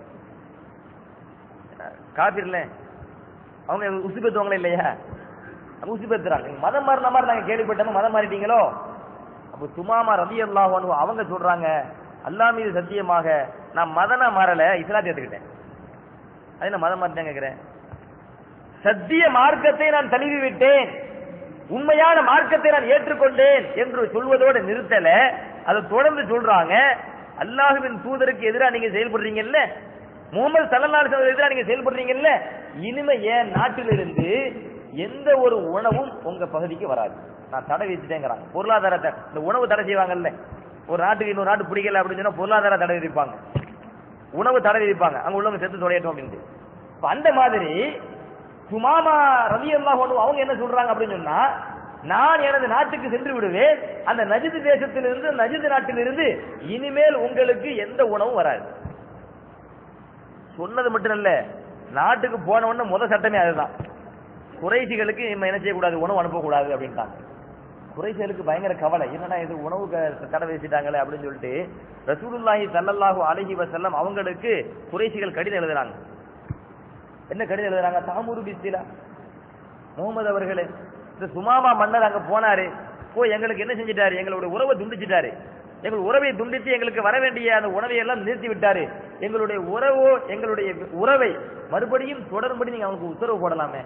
காபிர்ல அவங்க உசி பெற்றுவாங்களே இல்லையா, உசி பெற்றுறாங்க. மதம் மாறின மாதிரி நாங்க கேள்விப்பட்டோம், மதம் மாறிட்டீங்களோ? அப்ப சுமாமா ரலியல்லாஹு அன்ஹு அவங்க சொல்றாங்க, அல்லாஹ் மீது சத்தியமாக நான் மதனா மாறல, இஸ்லாத்தை ஏத்துக்கிட்டேன். அது என்ன மதம் மாறிட்டேன் கேட்கிறேன்? சத்திய மார்க்கத்தை நான் தழுவி விட்டேன், உண்மையான மார்க்கத்தை நான் ஏற்றுக்கொண்டேன் என்று சொல்வதோடு நிறுத்தல. அதை தொடர்ந்து சொல்றாங்க, அல்லாஹ்வின் தூதருக்கு எதிராக நீங்க செயல்படுறீங்கல்ல, முகமது ஸல்லல்லாஹு அலைஹி வஸல்லம் எதிராக நீங்க செயல்படுறீங்கல்ல, இனிமே என் நாட்டிலிருந்து எந்த ஒரு உணவும் உங்க பகுதிக்கு வராது, நான் தடை வச்சுட்டேங்கிறாங்க. பொருளாதாரத்தை, இந்த உணவு தடை செய்வாங்கல்ல, ஒரு நாட்டுக்கு இன்னொரு நாட்டு பிடிக்கல அப்படின்னு சொன்னா பொருளாதார தடை விதிப்பாங்க, உணவு தடை விதிப்பாங்க, அங்க உள்ளவங்க செத்து தொலையட்டும் அப்படின்ட்டு. அந்த மாதிரி சுமாமா ரலியல்லாஹு அன்ஹு அவங்க என்ன சொல்றாங்க அப்படின்னு சொன்னா, நான் எனது நாட்டுக்கு சென்று விடுவேன், அந்த நஜித் தேசத்திலிருந்து, நஜித் நாட்டிலிருந்து இனிமேல் உங்களுக்கு எந்த உணவும் வராது. சொன்னது மட்டும் இல்ல, நாட்டுக்கு போன உடனே முதல் சட்டமே அதுதான், குறைஷிகளுக்கு என்ன செய்யக்கூடாது, உணவு அனுப்பக்கூடாது அப்படின்ட்டாங்க. குறைஷிகளுக்கு பயங்கர கவலை, என்னன்னா இது உணவு தடை வச்சுட்டாங்களே அப்படின்னு சொல்லிட்டு ரசூலுல்லாஹி ஸல்லல்லாஹு அலைஹி வஸல்லம் அவங்களுக்கு குறைஷிகள் கடிதம் எழுதுறாங்க. என்ன கடிதம் எழுதுறாங்க? தாமுரு பிஸ்ஸிலா, முகமது அவர்களே, இந்த சுமாமா மன்னர் அங்க போனாரு, போய் எங்களுக்கு என்ன செஞ்சிட்டாரு, எங்களுடைய உறவை துண்டிச்சிட்டாரு, எங்கள் உறவை துண்டித்து எங்களுக்கு வர வேண்டிய அந்த உணவை எல்லாம் நிறுத்தி விட்டாரு, எங்களுடைய உறவை மறுபடியும் தொடரும்படி நீங்க அவங்களுக்கு உத்தரவு போடலாமே.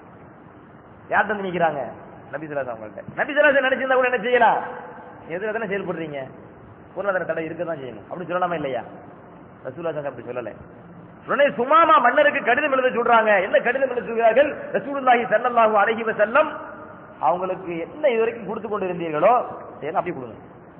யார் தந்து நிக்கிறாங்க? நபி ஸல்லல்லாஹு அலைஹி வஸல்லம். நபி ஸல்லல்லாஹு அலைஹி வஸல்லம் நினைச்சிருந்தா கூட என்ன செய்யலாம், எதிராக தானே செயல்படுறீங்க, பொருளாதார தடை இருக்கதான் செய்யணும் அப்படின்னு சொல்லலாமா இல்லையா? ரசூலுல்லாஹி அப்படி சொல்லல. உடனே சுமாமா மன்னருக்கு கடிதம் எழுத சொல்றாங்க. என்ன கடிதம் எழுத சொல்கிறார்கள்? ரசூலுல்லாஹி ஸல்லல்லாஹு அலைஹி வஸல்லம் அவங்களுக்கு என்ன இதுவரைக்கும் கொடுத்து கொண்டு இருந்தீர்களோ அப்படி கொடுங்க,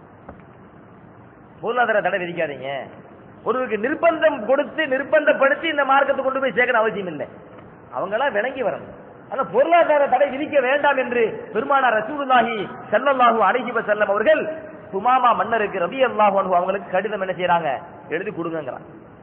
பொருளாதார தடை விதிக்காதீங்க. ஒருவருக்கு நிர்பந்தம் கொடுத்து நிர்பந்தப்படுத்தி இந்த மார்க்கத்தை கொண்டு போய் சேர்க்கிற அவசியம் இல்லை, அவங்களா விளங்கி வரணும். ஆனா பொருளாதார தடை விதிக்க வேண்டாம் என்று பெருமானார் ரசூலுல்லாஹி ஸல்லல்லாஹு அலைஹி வஸல்லம் அவர்கள் சுமாமா மன்னருக்கு ரலியல்லாஹு அன்ஹு அவங்களுக்கு கடிதம் என்ன செய்யறாங்க, எழுதி கொடுங்கங்கறாங்க.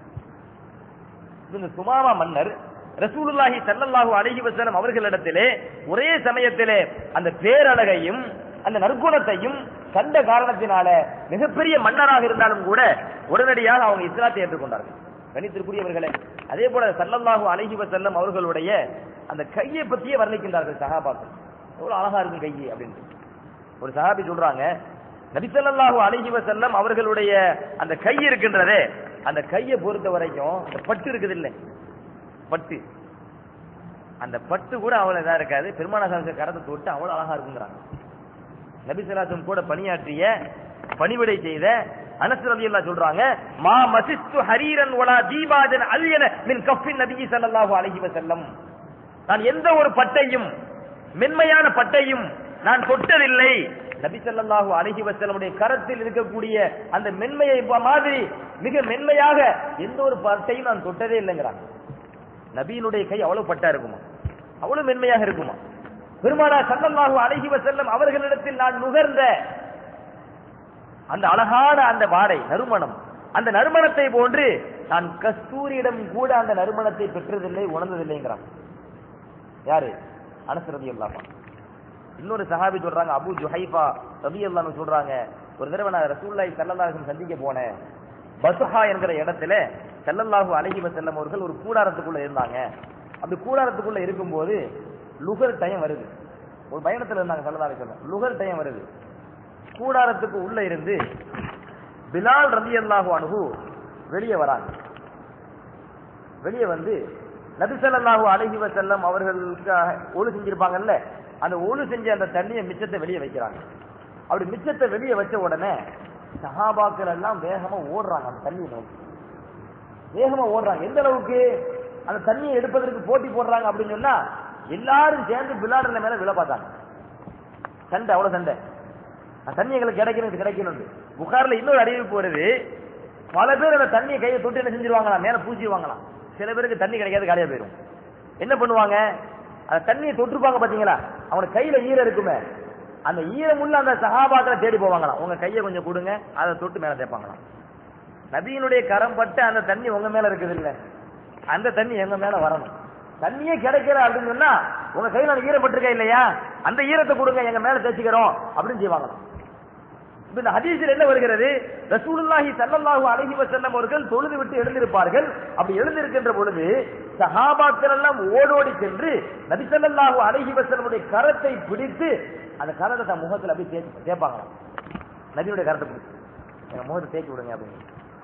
இந்த சுமாமா மன்னர் ரசூலுல்லாஹி ஸல்லல்லாஹு அலைஹி வஸல்லம் அவர்களிடத்திலே ஒரே சமயத்திலே அந்த பேரழகையும் அந்த நற்குணத்தையும் கண்ட காரணத்தினால மிகப்பெரிய மன்னராக இருந்தாலும் கூட உடனடியாக அவங்க இஸ்லாத்தை ஏற்றுக்கொண்டார்கள். கணித்திற்குரியவர்களே, அதே போல ஸல்லல்லாஹு அலைஹி வஸல்லம் அவர்களுடைய அந்த கையை பற்றியே வர்ணிக்கின்றார்கள் சஹாபாக்கள். எவ்வளவு அழகா இருக்கும் கை அப்படின்னு. ஒரு சஹாபி சொல்றாங்க, நபி ஸல்லல்லாஹு அலைஹி வஸல்லம் அவர்களுடைய அந்த கை இருக்கின்றதே, அந்த கையை பொறுத்த வரைக்கும் அந்த பட்டு இருக்குது இல்லை, பட்டு, அந்த பட்டு கூட அவ்வளவு இதா இருக்காது, பெருமானார் கரத்தை தொட்டு அவ்வளவு அழகா இருக்குங்கிறாங்க. நபி ஸல்லல்லாஹு அலைஹி வஸல்லம் கூட பணியாற்றிய பணிவிடை செய்த அனஸ் ரலியல்லாஹு சொல்றாங்க, மா மசிஸ்து ஹரீரன் வலா தீபாஜன் அல்யன மின் கஃபின் நபி ஸல்லல்லாஹு அலைஹி வஸல்லம். நான் எந்த ஒரு பட்டையும் மென்மையான பட்டையும் நான் தொட்டதில்லை. நபி ஸல்லல்லாஹு அலைஹி வஸல்லமுடைய கரத்தில் இருக்கக்கூடிய அந்த மென்மையை மாதிரி மிக மென்மையாக எந்த ஒரு பட்டையும் நான் தொட்டதே இல்லைங்கிறாங்க. நபியினுடைய கை அவ்வளவு பட்டா இருக்குமா, அவ்வளவு மென்மையாக இருக்குமா? பெருமானார் ஸல்லல்லாஹு அலைஹி வஸல்லம் அவர்களிடத்தில் நான் நுகர்ந்த அந்த அழகான அந்த வாடை நறுமணம், அந்த நறுமணத்தை போன்று நான் கஸ்தூரியிடம் கூட அந்த நறுமணத்தை பெற்றதில்லை, உணர்ந்ததில்லைங்கிறான். யாரு? அனஸ் ரலியல்லாஹு அன்ஹு. இன்னொரு சஹாபி சொல்றாங்க, அபூ ஜுஹைஃபா ரலியல்லாஹு அன்ஹு சொல்றாங்க, ஒரு தடவை நான் ரசூலுல்லாஹி ஸல்லல்லாஹு அலைஹி வஸல்லம் சந்திக்க போனேன். பஸ்ஹா என்கிற இடத்துல ஸல்லல்லாஹு அலைஹி வஸல்லம் அவர்கள் ஒரு கூடாரத்துக்குள்ள இருந்தாங்க. அப்படி கூடாரத்துக்குள்ள இருக்கும்போது லுகர் டைம் வருது. ஒரு பயணத்துல இருந்தாங்க ஸல்லல்லாஹு அலைஹி வஸல்லம். லுகர் டைம் வருது. கூடாரத்துக்கு உள்ள இருந்து பிலால் ரலியல்லாஹு அன்ஹு வெளியே வராங்க. வெளியே வந்து நபி ஸல்லல்லாஹு அலைஹி வஸல்லம் அவர்களுக்கு ஒழு செஞ்சிருப்பாங்கல்ல, அந்த ஒழு செஞ்ச அந்த தண்ணியை மிச்சத்தை வெளியே வைக்கிறாங்க. அப்படி மிச்சத்தை வெளியே வச்ச உடனே சஹாபாக்கள் எல்லாம் வேகமா ஓடுறாங்க. அந்த தண்ணியை நோக்கி வேகமா ஓடுறாங்க. எந்த அளவுக்கு அந்த தண்ணியை எடுப்பதற்கு போட்டி போடுறாங்க அப்படின்னு சொன்னா, எல்லாரும் சேர்ந்து பிலால் மேல விழ பார்த்தாங்க. சண்டை, அவ்வளவு சண்டை. தண்ணி எங்களுக்கு கிடைக்கணும். புகார்ல இன்னொரு அறிவிப்பு வருது, பல பேர் அந்த தண்ணியை கையை தொட்டு என்ன செஞ்சிருவாங்களாம், மேல பூச்சிடுவாங்களாம். சில பேருக்கு தண்ணி கிடைக்காது, காலியா போயிடும். என்ன பண்ணுவாங்க, அந்த தண்ணியை தொட்டுருப்பாங்க பாத்தீங்களா, அவங்க கையில ஈரம் இருக்குமே, அந்த ஈரமுள்ள அந்த சஹாபாக்களை தேடி போவாங்களாம். உங்க கையை கொஞ்சம் கொடுங்க, அதை தொட்டு மேல தேய்ப்பாங்களாம். நபியினுடைய கரம் பட்டு அந்த தண்ணி உங்க மேல இருக்குது இல்ல, அந்த தண்ணி எங்க மேல வரணும். தண்ணியே கிடைக்கல அப்படின்னு சொன்னா, உங்க கையில ஈரப்பட்டிருக்கா இல்லையா, அந்த ஈரத்தை கொடுங்க, எங்க மேல தேய்ச்சிக்கிறோம் அப்படின்னு செய்வாங்களாம். இந்த ஹதீஸில் என்ன வருகிறது, ரசூலுல்லாஹி ஸல்லல்லாஹு அலைஹி வஸல்லம் அவர்கள் தொழுது விட்டு எழுந்திருப்பார்கள். அப்படி எழுந்திருக்கின்ற பொழுது சஹாபாக்கள் எல்லாம் ஓடோடி சென்று நபி ஸல்லல்லாஹு அலைஹி வஸல்லமுடைய கரத்தை பிடித்து அந்த கரத்தை தன் முகத்தில் அப்படியே தேய்ப்பாங்களாம். நபியுடைய கரத்தை பிடிச்சு எங்க முகத்தை தேய்ச்சி விடுங்க அப்படின்னு.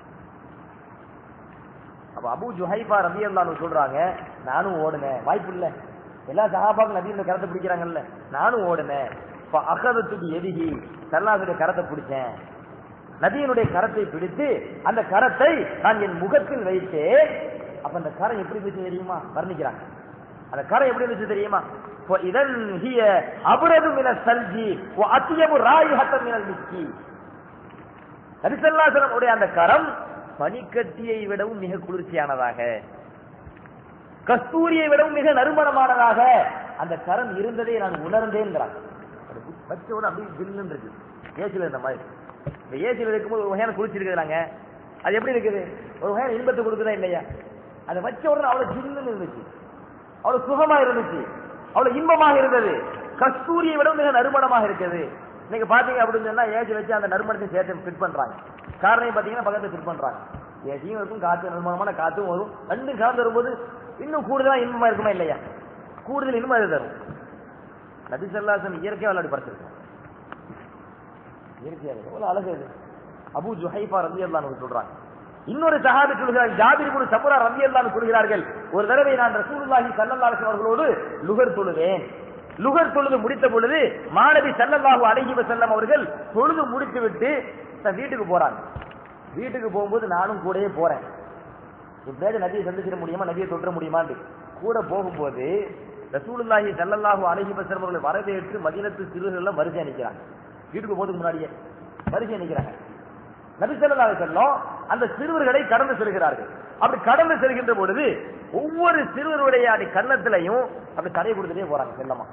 அப்ப அபூ ஜுஹைஃபா ரலியல்லாஹு அன்ஹு சொல்றாங்க, நானும் ஓடுனேன். வாய்ப்பு இல்ல, எல்லா சஹாபாக்களும் நபியுடைய கரத்தை பிடிக்கிறாங்கல்ல, நானும் ஓடுனேன். அகதத்துக்கு எதிகி சல்லாஹுடைய கரத்தை பிடிச்சேன். நபியினுடைய கரத்தை பிடித்து அந்த கரத்தை நான் என் முகத்தில் வைத்தேன். அப்ப அந்த கரம் எப்படி இருந்துச்சு தெரியுமா, வர்ணிக்கிறாங்க. அந்த கரம் எப்படி இருந்துச்சு தெரியுமா, இதன் ஹிய அபரது மின சல்ஜி வ அத்யபு ராயிஹத்தன் மினல் மிஸ்கி. நபி ஸல்லல்லாஹு அலைஹி வஸல்லம் உடைய அந்த கரம் பனிக்கட்டியை விடவும் மிக குளிர்ச்சியானதாக, கஸ்தூரியை விடவும் மிக நறுமணமானதாக அந்த கரம் இருந்ததை நான் உணர்ந்தேன்கிறாங்க. வச்சோட அப்படியே ஜில்லுன்னு இருக்கு. ஏசில இருந்த மாதிரி, இந்த ஏசில இருக்கும்போது ஒரு வகையான குளிச்சிருக்கிறாங்க. அது எப்படி இருக்குது, ஒரு வகையான இன்பத்தை கொடுக்குதா இல்லையா? அதை வச்ச உடனே அவ்வளவு ஜில்லுன்னு இருந்துச்சு, அவ்வளவு சுகமா இருந்துச்சு, அவ்வளவு இன்பமாக இருந்தது. கஸ்தூரியை விட மிக நறுமணமாக இருக்குது. நீங்க பாத்தீங்க அப்படின்னு சொன்னா ஏசி வச்சு அந்த நறுமணத்தை சேர்த்து ஃபிட் பண்றாங்க. காரணையும் பாத்தீங்கன்னா பக்கத்துல ஃபிட் பண்றாங்க. ஏசியும் இருக்கும், காற்று நறுமணமான காற்றும் வரும். ரெண்டும் கலந்து வரும்போது இன்னும் கூடுதலா இன்பமா இருக்குமா இல்லையா? கூடுதல் இன்பம் அது தரும். நபி ஸல்லல்லாஹு அலைஹி வஸல்லம் இயற்கையா விளையாடி படுத்திருக்காங்க. இயற்கையாக எவ்வளவு அழகு அது. அபூ ஜுஹைஃபா ரலியல்லாஹு அன்ஹு சொல்றாங்க. இன்னொரு சஹாபி சொல்கிறார்கள், ஜாபிர் இப்னு சமுரா ரலியல்லாஹு அன்ஹு சொல்கிறார்கள், ஒரு தடவை நான் ரசூலுல்லாஹி ஸல்லல்லாஹு அலைஹி வஸல்லம் அவர்களோடு லுகர் தொழுவேன். லுகர் தொழுது முடித்த பொழுது மாநபி ஸல்லல்லாஹு அலைஹி வஸல்லம் அவர்கள் தொழுது முடித்து விட்டு தன் வீட்டுக்கு போறாங்க. வீட்டுக்கு போகும்போது நானும் கூடயே போறேன். எப்படியாவது நபியை சந்திச்சிட முடியுமா, நபியை தொற்ற முடியுமான்னு கூட போகும்போது ரசூலுல்லாஹி ஸல்லல்லாஹு அலைஹி வஸல்லம் அவர்களை வரவேற்று மதீனத்து சிறுவர்கள் எல்லாம் வரிசையா நிற்கிறாங்க. வீட்டுக்கு போறதுக்கு முன்னாடியே வரிசையா நிற்கிறாங்க. நபி ஸல்லல்லாஹு அலைஹி வஸல்லம் அந்த சிறுவர்களை கடந்து செல்கிறார்கள். அப்படி கடந்து செல்கின்ற பொழுது ஒவ்வொரு சிறுவருடைய அப்படி கன்னத்திலையும் அப்படி தடை கொடுத்துட்டே போறாங்க. செல்லமா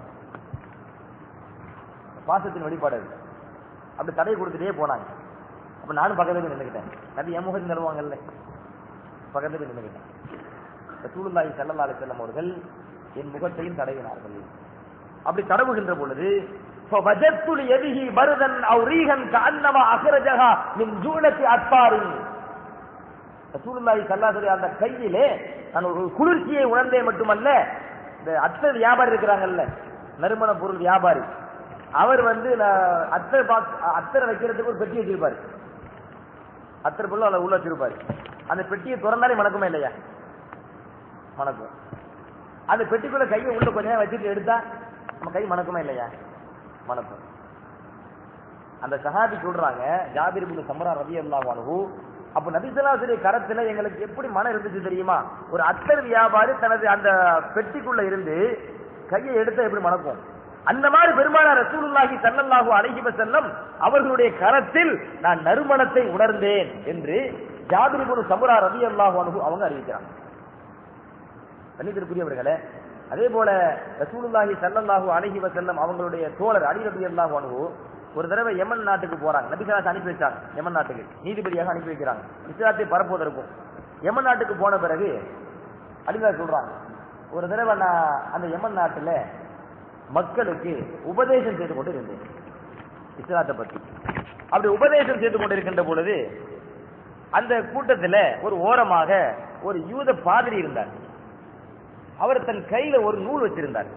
பாசத்தின் வெளிப்பாடு அப்படி தடை கொடுத்துட்டே போனாங்க. அப்ப நானும் பக்கத்துல போய் நின்றுக்கிட்டேன். நபி என் முகத்தில் நிறுவாங்கல்ல, பக்கத்துல போய் நின்றுக்கிட்டேன். ரசூலுல்லாஹி ஸல்லல்லாஹு அலைஹி வஸல்லம் அவர்கள் என் முகத்தையும் தடவினார்கள். அப்படி தடவுகின்ற பொழுது ஃபவஜத்துல் யதிஹி பர்தன் அவ் ரீஹன் கஅன்னமா அக்ரஜஹா மின் ஜூலத்தி அத்பாரி. ரசூலுல்லாஹி ஸல்லல்லாஹு அலைஹி வஸல்லம் அந்த கையிலே நான் ஒரு குளிர்ச்சியை உணர்ந்தே மட்டுமல்ல, இந்த அத்தர் வியாபாரி இருக்கிறாங்கல்ல, நறுமண பொருள் வியாபாரி, அவர் வந்து அத்தரை வைக்கிறதுக்கு ஒரு பெட்டி வச்சிருப்பாரு. அத்தர் பொருள் அதை உள்ள வச்சிருப்பாரு. அந்த பெட்டியை திறந்தாலே மணக்குமே இல்லையா? மணக்கும். அந்த பெட்டிக்குள்ள கையை உள்ள கொஞ்ச நேரம் வச்சுட்டு எடுத்தா நம்ம கை மணக்குமா இல்லையா? மணக்கும். அந்த சஹாபி சொல்றாங்க, ஜாபிர் இப்னு சம்ரா ரலியல்லாஹு அன்ஹு, அப்ப நபி ஸல்லல்லாஹு அலைஹி வஸல்லம் கரத்துல எங்களுக்கு எப்படி மனம் இருந்துச்சு தெரியுமா? ஒரு அத்தர் வியாபாரி தனது அந்த பெட்டிக்குள்ள இருந்து கையை எடுத்த எப்படி மணக்கும், அந்த மாதிரி பெருமானார் ரசூலுல்லாஹி ஸல்லல்லாஹு அலைஹி வஸல்லம் அவர்களுடைய கரத்தில் நான் நறுமணத்தை உணர்ந்தேன் என்று ஜாபிர் இப்னு சம்ரா ரலியல்லாஹு அன்ஹு அவங்க அறிவிக்கிறாங்க. கண்ணியத்திற்குரியவர்களே, அதே போல ரசூலுல்லாஹி ஸல்லல்லாஹு அலைஹி வஸல்லம் அவங்களுடைய தோழர் அலி ரலியல்லாஹு அன்ஹு ஒரு தடவை யமன் நாட்டுக்கு போறாங்க. நபி ஸல்லல்லாஹு அலைஹி அனுப்பி வச்சாங்க, யமன் நாட்டுக்கு நீதிபதியாக அனுப்பி வைக்கிறாங்க இஸ்லாத்தை பரப்புவதற்கும். யமன் நாட்டுக்கு போன பிறகு அலிதா சொல்றாங்க, ஒரு தடவை நான் அந்த யமன் நாட்டுல மக்களுக்கு உபதேசம் செய்து கொண்டு இருந்தேன் இஸ்லாத்தை பத்தி. அப்படி உபதேசம் செய்து கொண்டிருக்கின்ற பொழுது அந்த கூட்டத்துல ஒரு ஓரமாக ஒரு யூத பாதிரி இருந்தார். அவர் தன் கையில ஒரு நூல் வச்சிருந்தார்.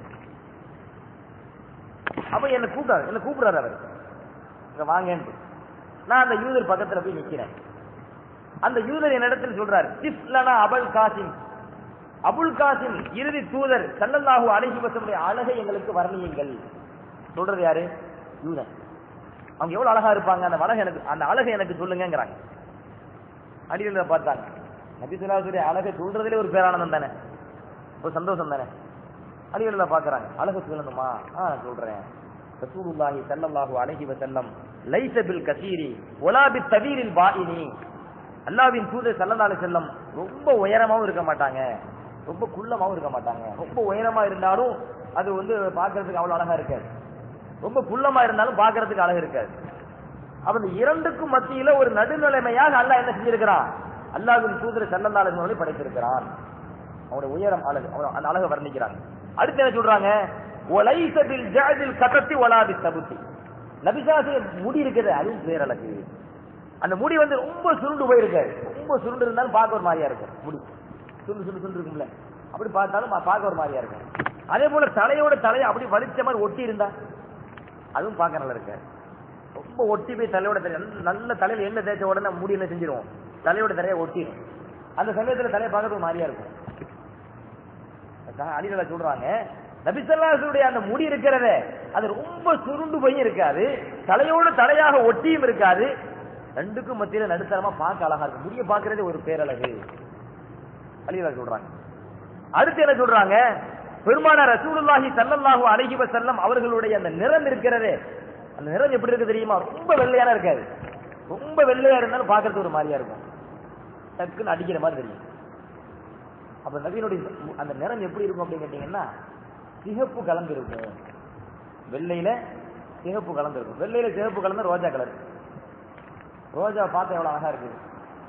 அப்ப என்ன கூப்பிடுறாரு அவர், வாங்க. நான் அந்த யூதர் பக்கத்துல போய் நிக்கிறேன். அந்த யூதர் என்னிடத்தில் சொல்றாரு, சிஃப்லனா அபுல் காசிம், அபுல் காசிம் இறுதி தூதர் ஸல்லல்லாஹு அலைஹி வஸல்லம் அழகை எங்களுக்கு வர்ணியுங்கள். சொல்றது யாரு? யூதன். அவங்க எவ்வளவு அழகா இருப்பாங்க, அந்த அழகை எனக்கு சொல்லுங்கிறாங்க. அடியில பார்த்தாங்க, நபி ஸல்லல்லாஹு அலைஹி வஸல்லம் அழகை சொல்றதுல ஒரு பேரானந்தம் தானே, ஒரு சந்தோஷம் தானே. அடியில பாக்குறாங்க, அழகு சொல்லணுமா? சொல்றேன். ரசூலுல்லாஹி ஸல்லல்லாஹு அலைஹி வஸல்லம் லைஸ பில் கஸீரி வலா பித் தவீலில் பாயினி, அல்லாஹ்வின் தூதர் ஸல்லல்லாஹு அலைஹி வஸல்லம் ரொம்ப உயரமாவும் இருக்க மாட்டாங்க, ரொம்ப குள்ளமாவும் இருக்க மாட்டாங்க. ரொம்ப உயரமா இருந்தாலும் அது பாக்குறதுக்கு அவ்வளவு அழகா இருக்காது, ரொம்ப குள்ளமா இருந்தாலும் பாக்குறதுக்கு அழகு இருக்காது. அப்ப இந்த இரண்டுக்கும் மத்தியில ஒரு நடுநிலைமையாக அல்லாஹ் என்ன செஞ்சிருக்கிறான்? அல்லாஹ்வின் தூதர் ஸல்லல்லாஹு அலைஹி வஸல்லம் படைத்திருக்கிறான். அவருடைய உயரம் அழகு, அந்த அழகை வர்ணிக்கிறாங்க. அடுத்து என்ன சொல்றாங்க? ஒலைஸ பில் ஜஅதில் கதத்தி வலா பித் தபுத்தி, நபி ஸல்லல்லாஹு அலைஹி வஸல்லம் முடி இருக்குது, அதுவும் பேரழகு. அந்த முடி ரொம்ப சுருண்டு போயிருக்காது, ரொம்ப சுருண்டு இருந்தாலும் பார்க்க ஒரு மாதிரியா இருக்கும். முடி சுருண்டு இருக்கும்ல, அப்படி பார்த்தாலும் பார்க்க ஒரு மாதிரியா இருக்கும். அதே போல தலையோட தலையை அப்படி வலிச்ச மாதிரி ஒட்டி இருந்தா அதுவும் பார்க்க நல்லா இருக்காது. ரொம்ப ஒட்டி போய் தலையோட நல்ல தலையில எண்ணெய் தேய்ச்ச உடனே முடி என்ன செஞ்சிடும், தலையோட தலையை ஒட்டிடும். அந்த சமயத்துல தலையை பார்க்கறது ஒரு மாதிரியா இருக்கும். அடியில சொல்றாங்க, நபி ஸல்லல்லாஹு அலைஹி வஸல்லம் அந்த முடி இருக்கிறதே அது ரொம்ப சுருண்டு போய் இருக்காது, தலையோடு தலையாக ஒட்டியும் இருக்காது, ரெண்டுக்கும் மத்தியில நடுத்தரமா பார்க்க அழகா இருக்கு. முடிய பார்க்கறதே ஒரு பேரழகு அலிவா சொல்றாங்க. அடுத்து என்ன சொல்றாங்க? பெருமானார் ரசூலுல்லாஹி ஸல்லல்லாஹு அலைஹி வஸல்லம் அவர்களுடைய அந்த நிறம் இருக்கிறதே, அந்த நிறம் எப்படி இருக்கு தெரியுமா? ரொம்ப வெள்ளையான இருக்காது, ரொம்ப வெள்ளையா இருந்தாலும் பார்க்கறது ஒரு மாதிரியா இருக்கும், டக்குன்னு அடிக்கிற மாதிரி தெரியும். அப்ப நபியினுடைய அந்த நிறம் எப்படி இருக்கும் அப்படின்னு கேட்டீங்கன்னா, சிகப்பு கலந்து இருக்கும். வெள்ளையில சிகப்பு கலந்து இருக்கும். வெள்ளையில சிகப்பு கலந்து ரோஜா கலர். ரோஜா பார்த்தா எவ்வளவு அழகா இருக்குது.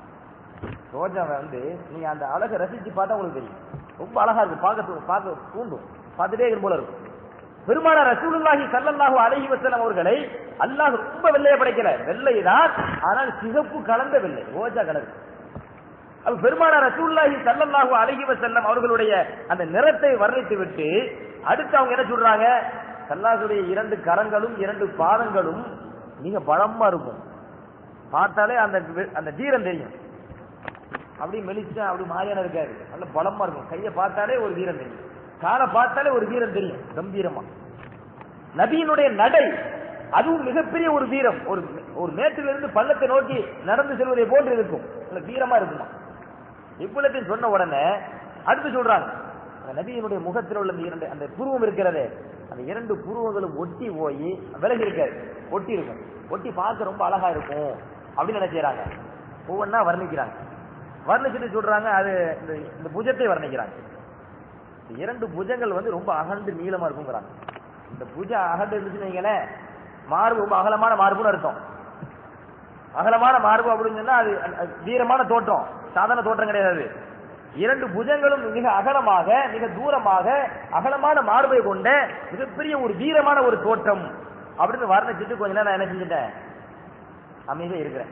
ரோஜாவை நீங்க அந்த அழகை ரசிச்சு பார்த்தா உங்களுக்கு தெரியும், ரொம்ப அழகா இருக்கும், பார்க்க தூண்டும், பார்த்துட்டே இருக்கும் போல இருக்கும். பெருமானார் ரசூலுல்லாஹி ஸல்லல்லாஹு அலைஹி வஸல்லம் அவர்களை அல்லாஹ் ரொம்ப வெள்ளைய படைக்கல, வெள்ளைதான், ஆனால் சிகப்பு கலந்த வெள்ளை, ரோஜா கலர். பெருமானார் ரசூலுல்லாஹி ஸல்லல்லாஹு அலைஹி வஸல்லம் அவர்களுடைய அந்த நிறத்தை வர்ணித்து விட்டு அடுத்து அவங்க என்ன சொல்றாங்க? ஸல்லல்லாஹுடைய இரண்டு கரங்களும் இரண்டு பாதங்களும் மிக பலமா இருக்கும், பார்த்தாலே அந்த தீரம் தெரியும். அப்படி மெலிச்சா அப்படி மாறியான இருக்காது, நல்ல பலமா இருக்கும். கையை பார்த்தாலே ஒரு வீரம் தெரியும், காலை பார்த்தாலே ஒரு வீரம் தெரியும், கம்பீரமா. நபியினுடைய நடை அதுவும் மிகப்பெரிய ஒரு வீரம், ஒரு மேட்டிலிருந்து பள்ளத்தை நோக்கி நடந்து செல்வதை போன்று இருக்கும், வீரமா இருக்குமா. இவ்வளத்தையும் சொன்ன உடனே அடுத்து சொல்றாங்க, நபியினுடைய முகத்தில் உள்ள இரண்டு அந்த புருவம் இருக்கிறதே, அந்த இரண்டு புருவங்களும் ஒட்டி போய் விலகி இருக்காது, ஒட்டி இருக்கும், ஒட்டி பார்க்க ரொம்ப அழகா இருக்கும் அப்படின்னு நினைச்சாங்க. ஒவ்வொன்னா வர்ணிக்கிறாங்க. வர்ணிச்சுட்டு சொல்றாங்க, அது இந்த புஜத்தை வர்ணிக்கிறாங்க. இரண்டு புஜங்கள் ரொம்ப அகண்டு நீளமா இருக்குங்கிறாங்க. இந்த புஜம் அகண்டு இருந்துச்சுன்னு வைங்களேன், மார்பு ரொம்ப அகலமான மார்புன்னு அர்த்தம். அகலமான மார்பு அப்படின்னு சொன்னா அது வீரமான தோற்றம், சாதாரண தோற்றம் கிடையாது. இரண்டு புஜங்களும் மிக அகலமாக மிக தூரமாக அகலமான மார்பை கொண்ட மிகப்பெரிய ஒரு வீரமான ஒரு தோற்றம் அப்படின்னு வர்ணிச்சுட்டு கொஞ்ச நேரம் நான் என்ன செஞ்சுட்டேன், அமைதியா இருக்கிறேன்.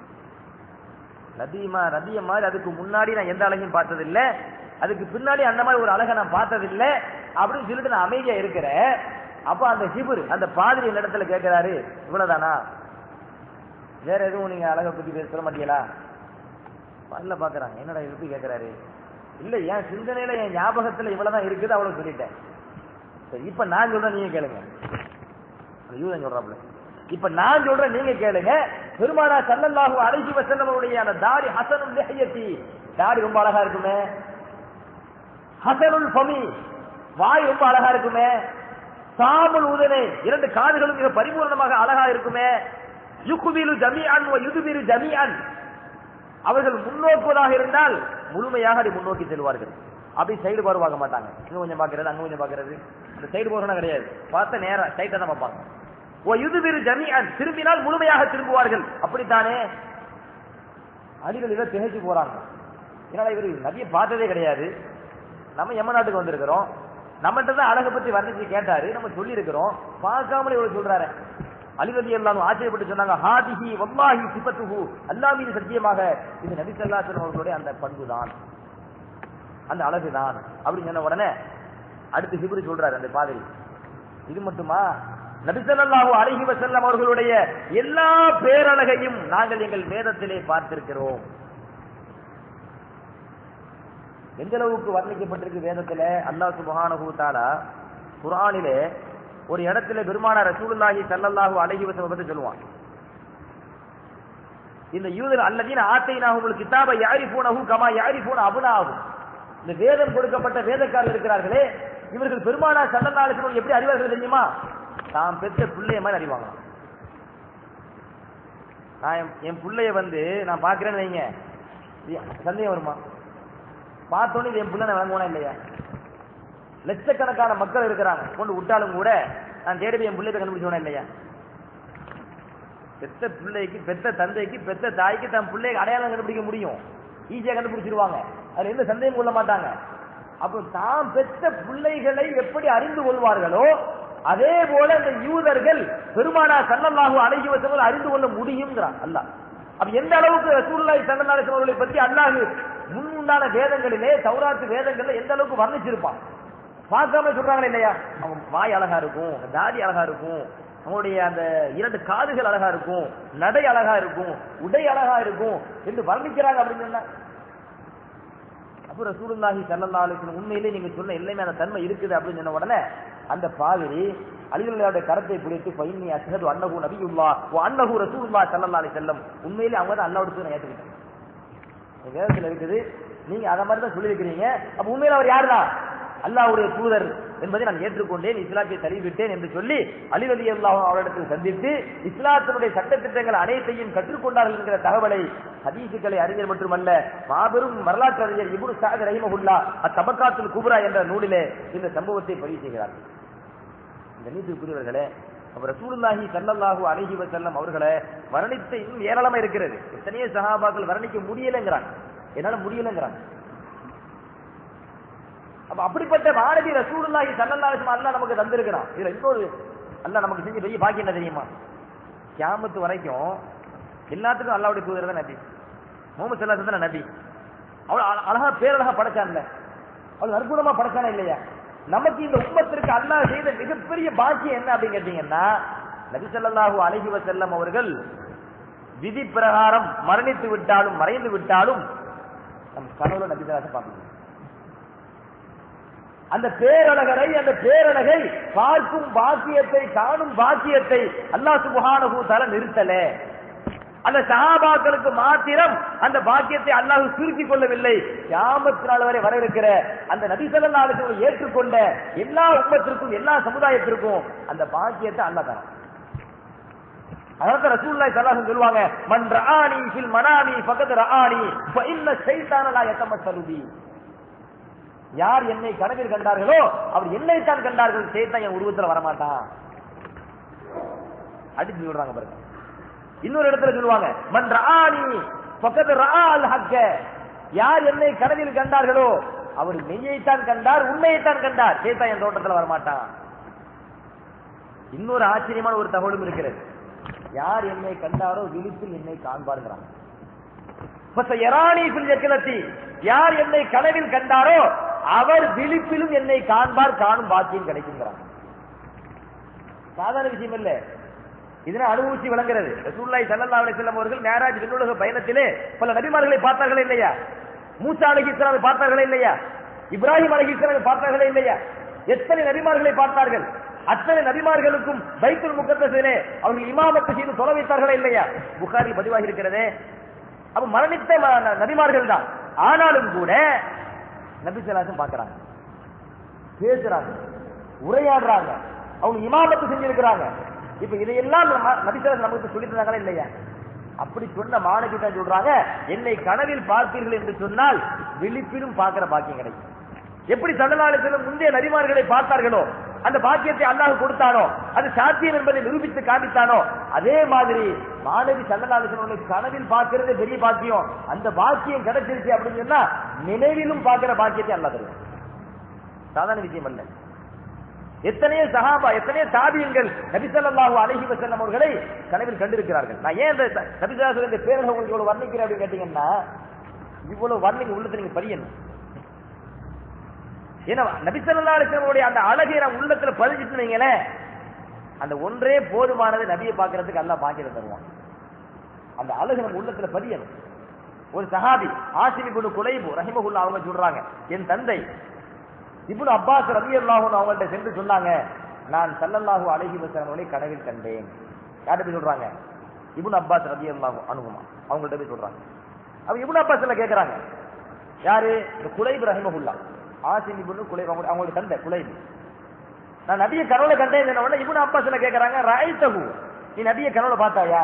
நபிய மாதிரி அதுக்கு முன்னாடி நான் எந்த அழகையும் பார்த்ததில்லை, அதுக்கு பின்னாடி அந்த மாதிரி ஒரு அழகை நான் பார்த்ததில்லை அப்படின்னு சொல்லிட்டு நான் அமைதியா இருக்கிறேன். அப்ப அந்த ஹிபுர் அந்த பாதிரி இந்த இடத்துல கேட்கிறாரு, இவ்வளவுதானா, வேற எதுவும் நீங்க அழகை பத்தி சொல்ல மாட்டீங்களா? பல்ல பாக்குறாங்க, என்னடா எப்படி கேட்கிறாரு? இல்ல, என் சிந்தனையில என் ஞாபகத்துல இவ்வளவுதான் இருக்குது, அவ்வளவு சொல்லிட்டேன். இப்ப நான் சொல்றேன், நீங்க கேளுங்க. யூதன் சொல்றாப்ல, இப்ப நான் சொல்றேன், நீங்க கேளுங்க. பெருமானார் ஸல்லல்லாஹு அலைஹி வஸல்லம் அவருடைய அந்த தாடி ஹஸனுல் லிஹ்யத்தி, தாடி ரொம்ப அழகா இருக்குமே. ஹஸனுல் ஃபமி, வாய் ரொம்ப அழகா இருக்குமே. சாமுல் உதனை, இரண்டு காதுகளும் மிக பரிபூர்ணமாக அழகா இருக்குமே. யுக்பிலு ஜமீஅன் வ யுத்பிரு ஜமீஅன், அவர்கள் முன்னோக்குவதாக இருந்தால் முழுமையாக அதை முன்னோக்கி செல்வார்கள். அப்படி சைடு பாரு பார்க்க மாட்டாங்க. இங்க கொஞ்சம் பாக்குறது, அங்க கொஞ்சம் பாக்குறது, அந்த சைடு போறதுனா கிடையாது. பார்த்த நேரா டைட்டா தான் பார்ப்பாங்க. ஓ யுதுபிரு ஜமீஅன், திரும்பினால் முழுமையாக திரும்புவார்கள். அப்படித்தானே அலிகள் இதை திகைச்சு போறாங்க. ஏன்னா இவர் நபியை பார்த்ததே கிடையாது. நம்ம எம்ம நாட்டுக்கு வந்திருக்கிறோம், நம்மகிட்ட தான் அழகை பத்தி வர்ணிச்சு கேட்டாரு, நம்ம சொல்லி இருக்கிறோம், பார்க்காமலே இவ்வளவு சொல்றாரு. அலி ரலியல்லாஹு ஆச்சரியப்பட்டு சொன்னாங்க, ஹாதிஹி வல்லாஹி சிஃபத்துஹு, அல்லாஹ் மீது சத்தியமாக இது நபி ஸல்லல்லாஹு அலைஹி வஸல்லம் அவர்களுடைய அந்த பண்பு தான், அந்த அழகு தான் அப்படின்னு சொன்ன உடனே அடுத்து ஹிப்ரு சொல்றாரு அந்த பாதிரி. இது மட்டுமா, நபி ஸல்லல்லாஹு அலைஹி வஸல்லம் அவர்களுடைய எல்லா பேரழகையும் நாங்கள் எங்கள் வேதத்திலே பார்த்திருக்கிறோம். எந்த அளவுக்கு வர்ணிக்கப்பட்டிருக்கு வேதத்துல. அல்லாஹ் சுப்ஹானஹு வ தஆலா குர்ஆனிலே ஒரு இடத்துல பெருமானார் ரசூலுல்லாஹி ஸல்லல்லாஹு அலைஹி வஸல்லம் பத்தி சொல்லுவான். இந்த யூதர் அல்லதீன ஆத்தைனாஹுல் கிதாப யஅரிஃபூனஹு கமா யஅரிஃபூன அப்னாஹும், இந்த வேதம் கொடுக்கப்பட்ட வேதக்காரர்கள் இருக்கிறார்களே, இவர்கள் பெருமானார் ஸல்லல்லாஹு அலைஹி வஸல்லம் எப்படி அறிவார்கள் தெரியுமா? தாம் பெற்ற பிள்ளைய மாதிரி அறிவாங்க. நான் என் பிள்ளைய நான் பாக்குறேன்னு வைங்க, சந்தேகம் வருமா? பார்த்தோன்னே இது என் பிள்ளை வழங்குவானா இல்லையா? லட்சக்கணக்கான மக்கள் இருக்கிறாங்க, கொண்டு விட்டாலும் கூட நான் தேடி என் பிள்ளைய கண்டுபிடிச்சோனா இல்லையா? பெத்த பிள்ளைக்கு, பெத்த தந்தைக்கு, பெத்த தாய்க்கு தன் பிள்ளைக்கு அடையாளம் கண்டுபிடிக்க முடியும், ஈஸியா கண்டுபிடிச்சிருவாங்க, அதுல எந்த சந்தேகம் கொள்ள மாட்டாங்க. அப்போ தாம் பெற்ற பிள்ளைகளை எப்படி அறிந்து கொள்வார்களோ அதே போல இந்த யூதர்கள் பெருமானார் ஸல்லல்லாஹு அலைஹி வஸல்லம் அறிந்து கொள்ள முடியும்ங்கறான் அல்லாஹ். அப்ப எந்த அளவுக்கு ரசூலுல்லாஹி ஸல்லல்லாஹு அலைஹி வஸல்லம் அவர்களை பற்றி அல்லாஹ் முன்னுண்டான வேதங்களிலே, தௌராத் வேதங்கள்ல எந்த அளவுக்கு வர்ணிச்சிருப்பான். பார்க்காம சொல்றாங்களே இல்லையா, அவன் வாய் அழகா இருக்கும், தாடி அழகா இருக்கும், அவனுடைய அந்த இரண்டு காதுகள் அழகா இருக்கும், நடை அழகா இருக்கும், உடை அழகா இருக்கும் என்று வர்ணிக்கிறாங்க. அப்படின்னு சொன்னா அப்ப ரசூலுல்லாஹி ஸல்லல்லாஹு அலைஹி வஸல்லம் உண்மையிலே நீங்க சொன்ன எல்லாமே அந்த தன்மை இருக்குது அப்படின்னு சொன்ன உடனே அந்த பாதிரி அலிகளுடைய கரத்தை பிடித்து ஃபைன்னி அஷ்ஹது அன்னஹு நபியுல்லாஹ் வ அன்னஹு ரசூலுல்லாஹ் ஸல்லல்லாஹு அலைஹி வஸல்லம், உண்மையிலே அவங்க தான் அல்லாஹ்வுடைய தூதரை ஏற்றுக்கிட்டாங்க. வேதத்தில் இருக்குது, நீங்க அத மாதிரி தான் சொல்லி இருக்கிறீங்க. அப்ப உண்மையில அவர் யாருடா? அல்லாஹ்வுடைய தூதர் என்பதை நான் ஏற்றுக்கொண்டேன், இஸ்லாத்தை தழுவிவிட்டேன் என்று சொல்லி அலி ரலியல்லாஹு அவரிடத்தில் சந்தித்து இஸ்லாத்தினுடைய சட்டத்திட்டங்கள் அனைத்தையும் கற்றுக்கொண்டார்கள் என்கிற தகவலை ஹதீஸுகளை அறிஞர் மட்டுமல்ல, மாபெரும் வரலாற்று அறிஞர் இப்னு சஅத் ரஹிமஹுல்லாஹ் அத்-தபகாத்துல் குப்ரா என்ற நூலிலே இந்த சம்பவத்தை பதிவு செய்கிறார்கள். இந்த நீதிக்குரியவர்களே, ரசூலுல்லாஹி ஸல்லல்லாஹு அலைஹி வஸல்லம் அவர்களை வர்ணித்த இன்னும் ஏராளமா இருக்கிறது. எத்தனையோ சஹாபாக்கள் வர்ணிக்க முடியலங்கிறாங்க, என்னால முடியலங்கிறாங்க. அப்ப அப்படிப்பட்ட மாணவி ரசூலுல்லாஹி ஸல்லல்லாஹு அலைஹி வஸல்லம் அல்லாஹ் நமக்கு தந்திருக்கிறான். இதுல இன்னொரு அல்லாஹ் நமக்கு செஞ்ச பெரிய பாக்கியம் என்ன தெரியுமா? கியாமத் வரைக்கும் எல்லாத்துக்கும் அல்லாஹ்வுடைய தூதர் தான் நபி, முஹம்மது ஸல்லல்லாஹு அலைஹி வஸல்லம் நபி. அவள் அழகா பேரழகா படைச்சான்ல, அவள் அற்புதமா படைச்சானா இல்லையா? நமக்கு இந்த உம்மத்திற்கு அல்லாஹ் செய்த மிகப்பெரிய பாக்கியம் என்ன அப்படின்னு கேட்டீங்கன்னா, நபி ஸல்லல்லாஹு அலைஹி வஸல்லம் அவர்கள் விதி பிரகாரம் மரணித்து விட்டாலும் மறைந்து விட்டாலும் நம் கனவுல நபி ஸல்லல்லாஹு பார்க்கணும். அந்த பேரழகரை, அந்த பேரழகை பார்க்கும் பாக்கியத்தை, காணும் பாக்கியத்தை அல்லாஹ் சுப்ஹானஹு வ தஆலா நிறுத்தல. அந்த சஹாபாக்களுக்கு மாத்திரம் அந்த பாக்கியத்தை அல்லாஹ் சுருக்கிக் கொள்ளவில்லை. கியாமத் நாள் வரை வர இருக்கிற அந்த நபி ஸல்லல்லாஹு அலைஹி வஸல்லம் ஏற்றுக்கொண்ட எல்லா உம்மத்திற்கும், எல்லா சமுதாயத்திற்கும் அந்த பாக்கியத்தை அல்லாஹ் தரான். அதாவது ரசூலுல்லாஹி ஸல்லல்லாஹு அலைஹி வஸல்லம் சொல்வாங்க, மன் ரஆனி ஃபில் மனாமி ஃபகத் ரஆனி ஃப இன்ன ஷைத்தான லா யதமஸ்ஸலு பி. யார் என்னை கனவில் கண்டார்களோ அவர் என்னைத்தான் கண்டார்கள், ஷைத்தான் என் உருவத்தில் வரமாட்டான். அடிச்சு சொல்றாங்க பாருங்க. இன்னொரு இடத்துல சொல்லுவாங்க, மன் ரஆனி ஃபகத் ரஆல் ஹக்க. யார் என்னை கனவில் கண்டார்களோ அவர் மெய்யைத்தான் கண்டார், உண்மையைத்தான் கண்டார், ஷைத்தான் என் தோட்டத்தில் வரமாட்டான். இன்னொரு ஆச்சரியமான ஒரு தகவலும் இருக்கிறது. யார் என்னை கண்டாரோ விழிப்பில் என்னை காண்பார்கிறான். யார் என்னை கனவில் கண்டாரோ அவர் விழிப்பிலும் என்னை காண்பார், காணும் பாக்கியம் கிடைக்குங்கிறான். சாதாரண விஷயம் இல்ல, இதனை அனுபவிச்சு விளங்குறது. ரசூலுல்லாஹி ஸல்லல்லாஹு அலைஹி வஸல்லம் அவர்கள் மேராஜ் விண்ணுலக பயணத்திலே பல நபிமார்களை பார்த்தார்களே இல்லையா? மூசா அலைஹிஸ்ஸலாமை பார்த்தார்களே இல்லையா? இப்ராஹிம் அலைஹிஸ்ஸலாமை பார்த்தார்களே இல்லையா? எத்தனை நபிமார்களை பார்த்தார்கள்? அத்தனை நபிமார்களுக்கும் பைத்துல் முகத்தஸிலே அவர்கள் இமாமத்து செய்து தொலை வைத்தார்களா இல்லையா? புகாரி பதிவாகி இருக்கிறதே. அப்ப மரணித்த நபிமார்கள் தான். ஆனாலும் கூட நபி ஸல்லல்லாஹு பார்க்கறாங்க, பேசுறாங்க, உரையாடுறாங்க, அவங்க இமாமத்து செஞ்சிருக்கிறாங்க. இப்ப இதையெல்லாம் நபி ஸல்லல்லாஹு நமக்கு சொல்லி தந்தாங்களா இல்லையா? அப்படி சொன்ன மாணவி தான் சொல்றாங்க, என்னை கனவில் பார்த்தீர்கள் என்று சொன்னால் விழிப்பிலும் பார்க்கிற பாக்கியம் கிடைக்கும். எப்படி ஸல்லல்லாஹு அலைஹி வஸல்லம் முந்தைய நபிமார்களை பார்த்தார்களோ, அந்த பாக்கியத்தை அல்லாஹ் கொடுத்தானோ, அது சாத்தியம் என்பதை நிரூபித்து காண்பித்தானோ, அதே மாதிரி மாணவி ஸல்லல்லாஹு அலைஹி வஸல்லம் கனவில் பார்க்கிறது பெரிய பாக்கியம். அந்த பாக்கியம் கிடைச்சிருச்சு அப்படின்னு சொன்னா நினைவிலும் பார்க்கிற பாக்கியத்தை அல்லாஹ் தருவான். சாதாரண விஷயம் அல்ல. எத்தனையோ சஹாபா, எத்தனையோ தாபியங்கள் நபி ஸல்லல்லாஹு அலைஹி வஸல்லம் அவர்களை கனவில் கண்டிருக்கிறார்கள். நான் ஏன் இந்த நபி ஸல்லல்லாஹு அலைஹி வஸல்லம் பேரை உங்களுக்கு இவ்வளவு வர்ணிக்கிறேன் அப்படின்னு கேட்டீங்கன்னா, இவ்வளவு வர்ணிங்க உள்ளத்தை நீங்க பதியணும். ஏன்னா நபி ஸல்லல்லாஹு அலைஹி வஸல்லம் அந்த அழகை நம்ம உள்ளத்துல பதிஞ்சிட்டு வைங்களே, அந்த ஒன்றே போதுமானது. நபியை பார்க்கறதுக்கு அல்லாஹ் பாக்கியத்தை தருவான். அந்த அழகு நம்ம உள்ளத்துல பதியணும். ஒரு சஹாபி ஆசிம் இப்னு குலைப் ரஹிமஹுல்லாஹ் அவங்க சொல்றாங்க, என் தந்தை இப்னு அப்பாஸ் ரலியல்லாஹு அன்ஹு அவங்கள்ட்ட சென்று சொன்னாங்க, நான் ஸல்லல்லாஹு அலைஹி வஸல்லம் அவர்களை கனவில் கண்டேன். யார்கிட்ட போய் சொல்றாங்க? இப்னு அப்பாஸ் ரலியல்லாஹு அன்ஹுமா அவங்கள்ட்ட போய் சொல்றாங்க. அப்ப இப்னு அப்பாஸ்ல கேக்குறாங்க, யாரு? இந்த குலைப் ரஹிமஹுல்லாஹ், ஆசிம் இப்னு குலைப் அவங்களுடைய தந்தை குலைப். நான் நபியை கனவுல கண்டேன் சொன்ன உடனே இப்னு அப்பாஸ்ல கேக்குறாங்க, ரஐதஹு, நீ நபியை கனவுல பார்த்தாயா?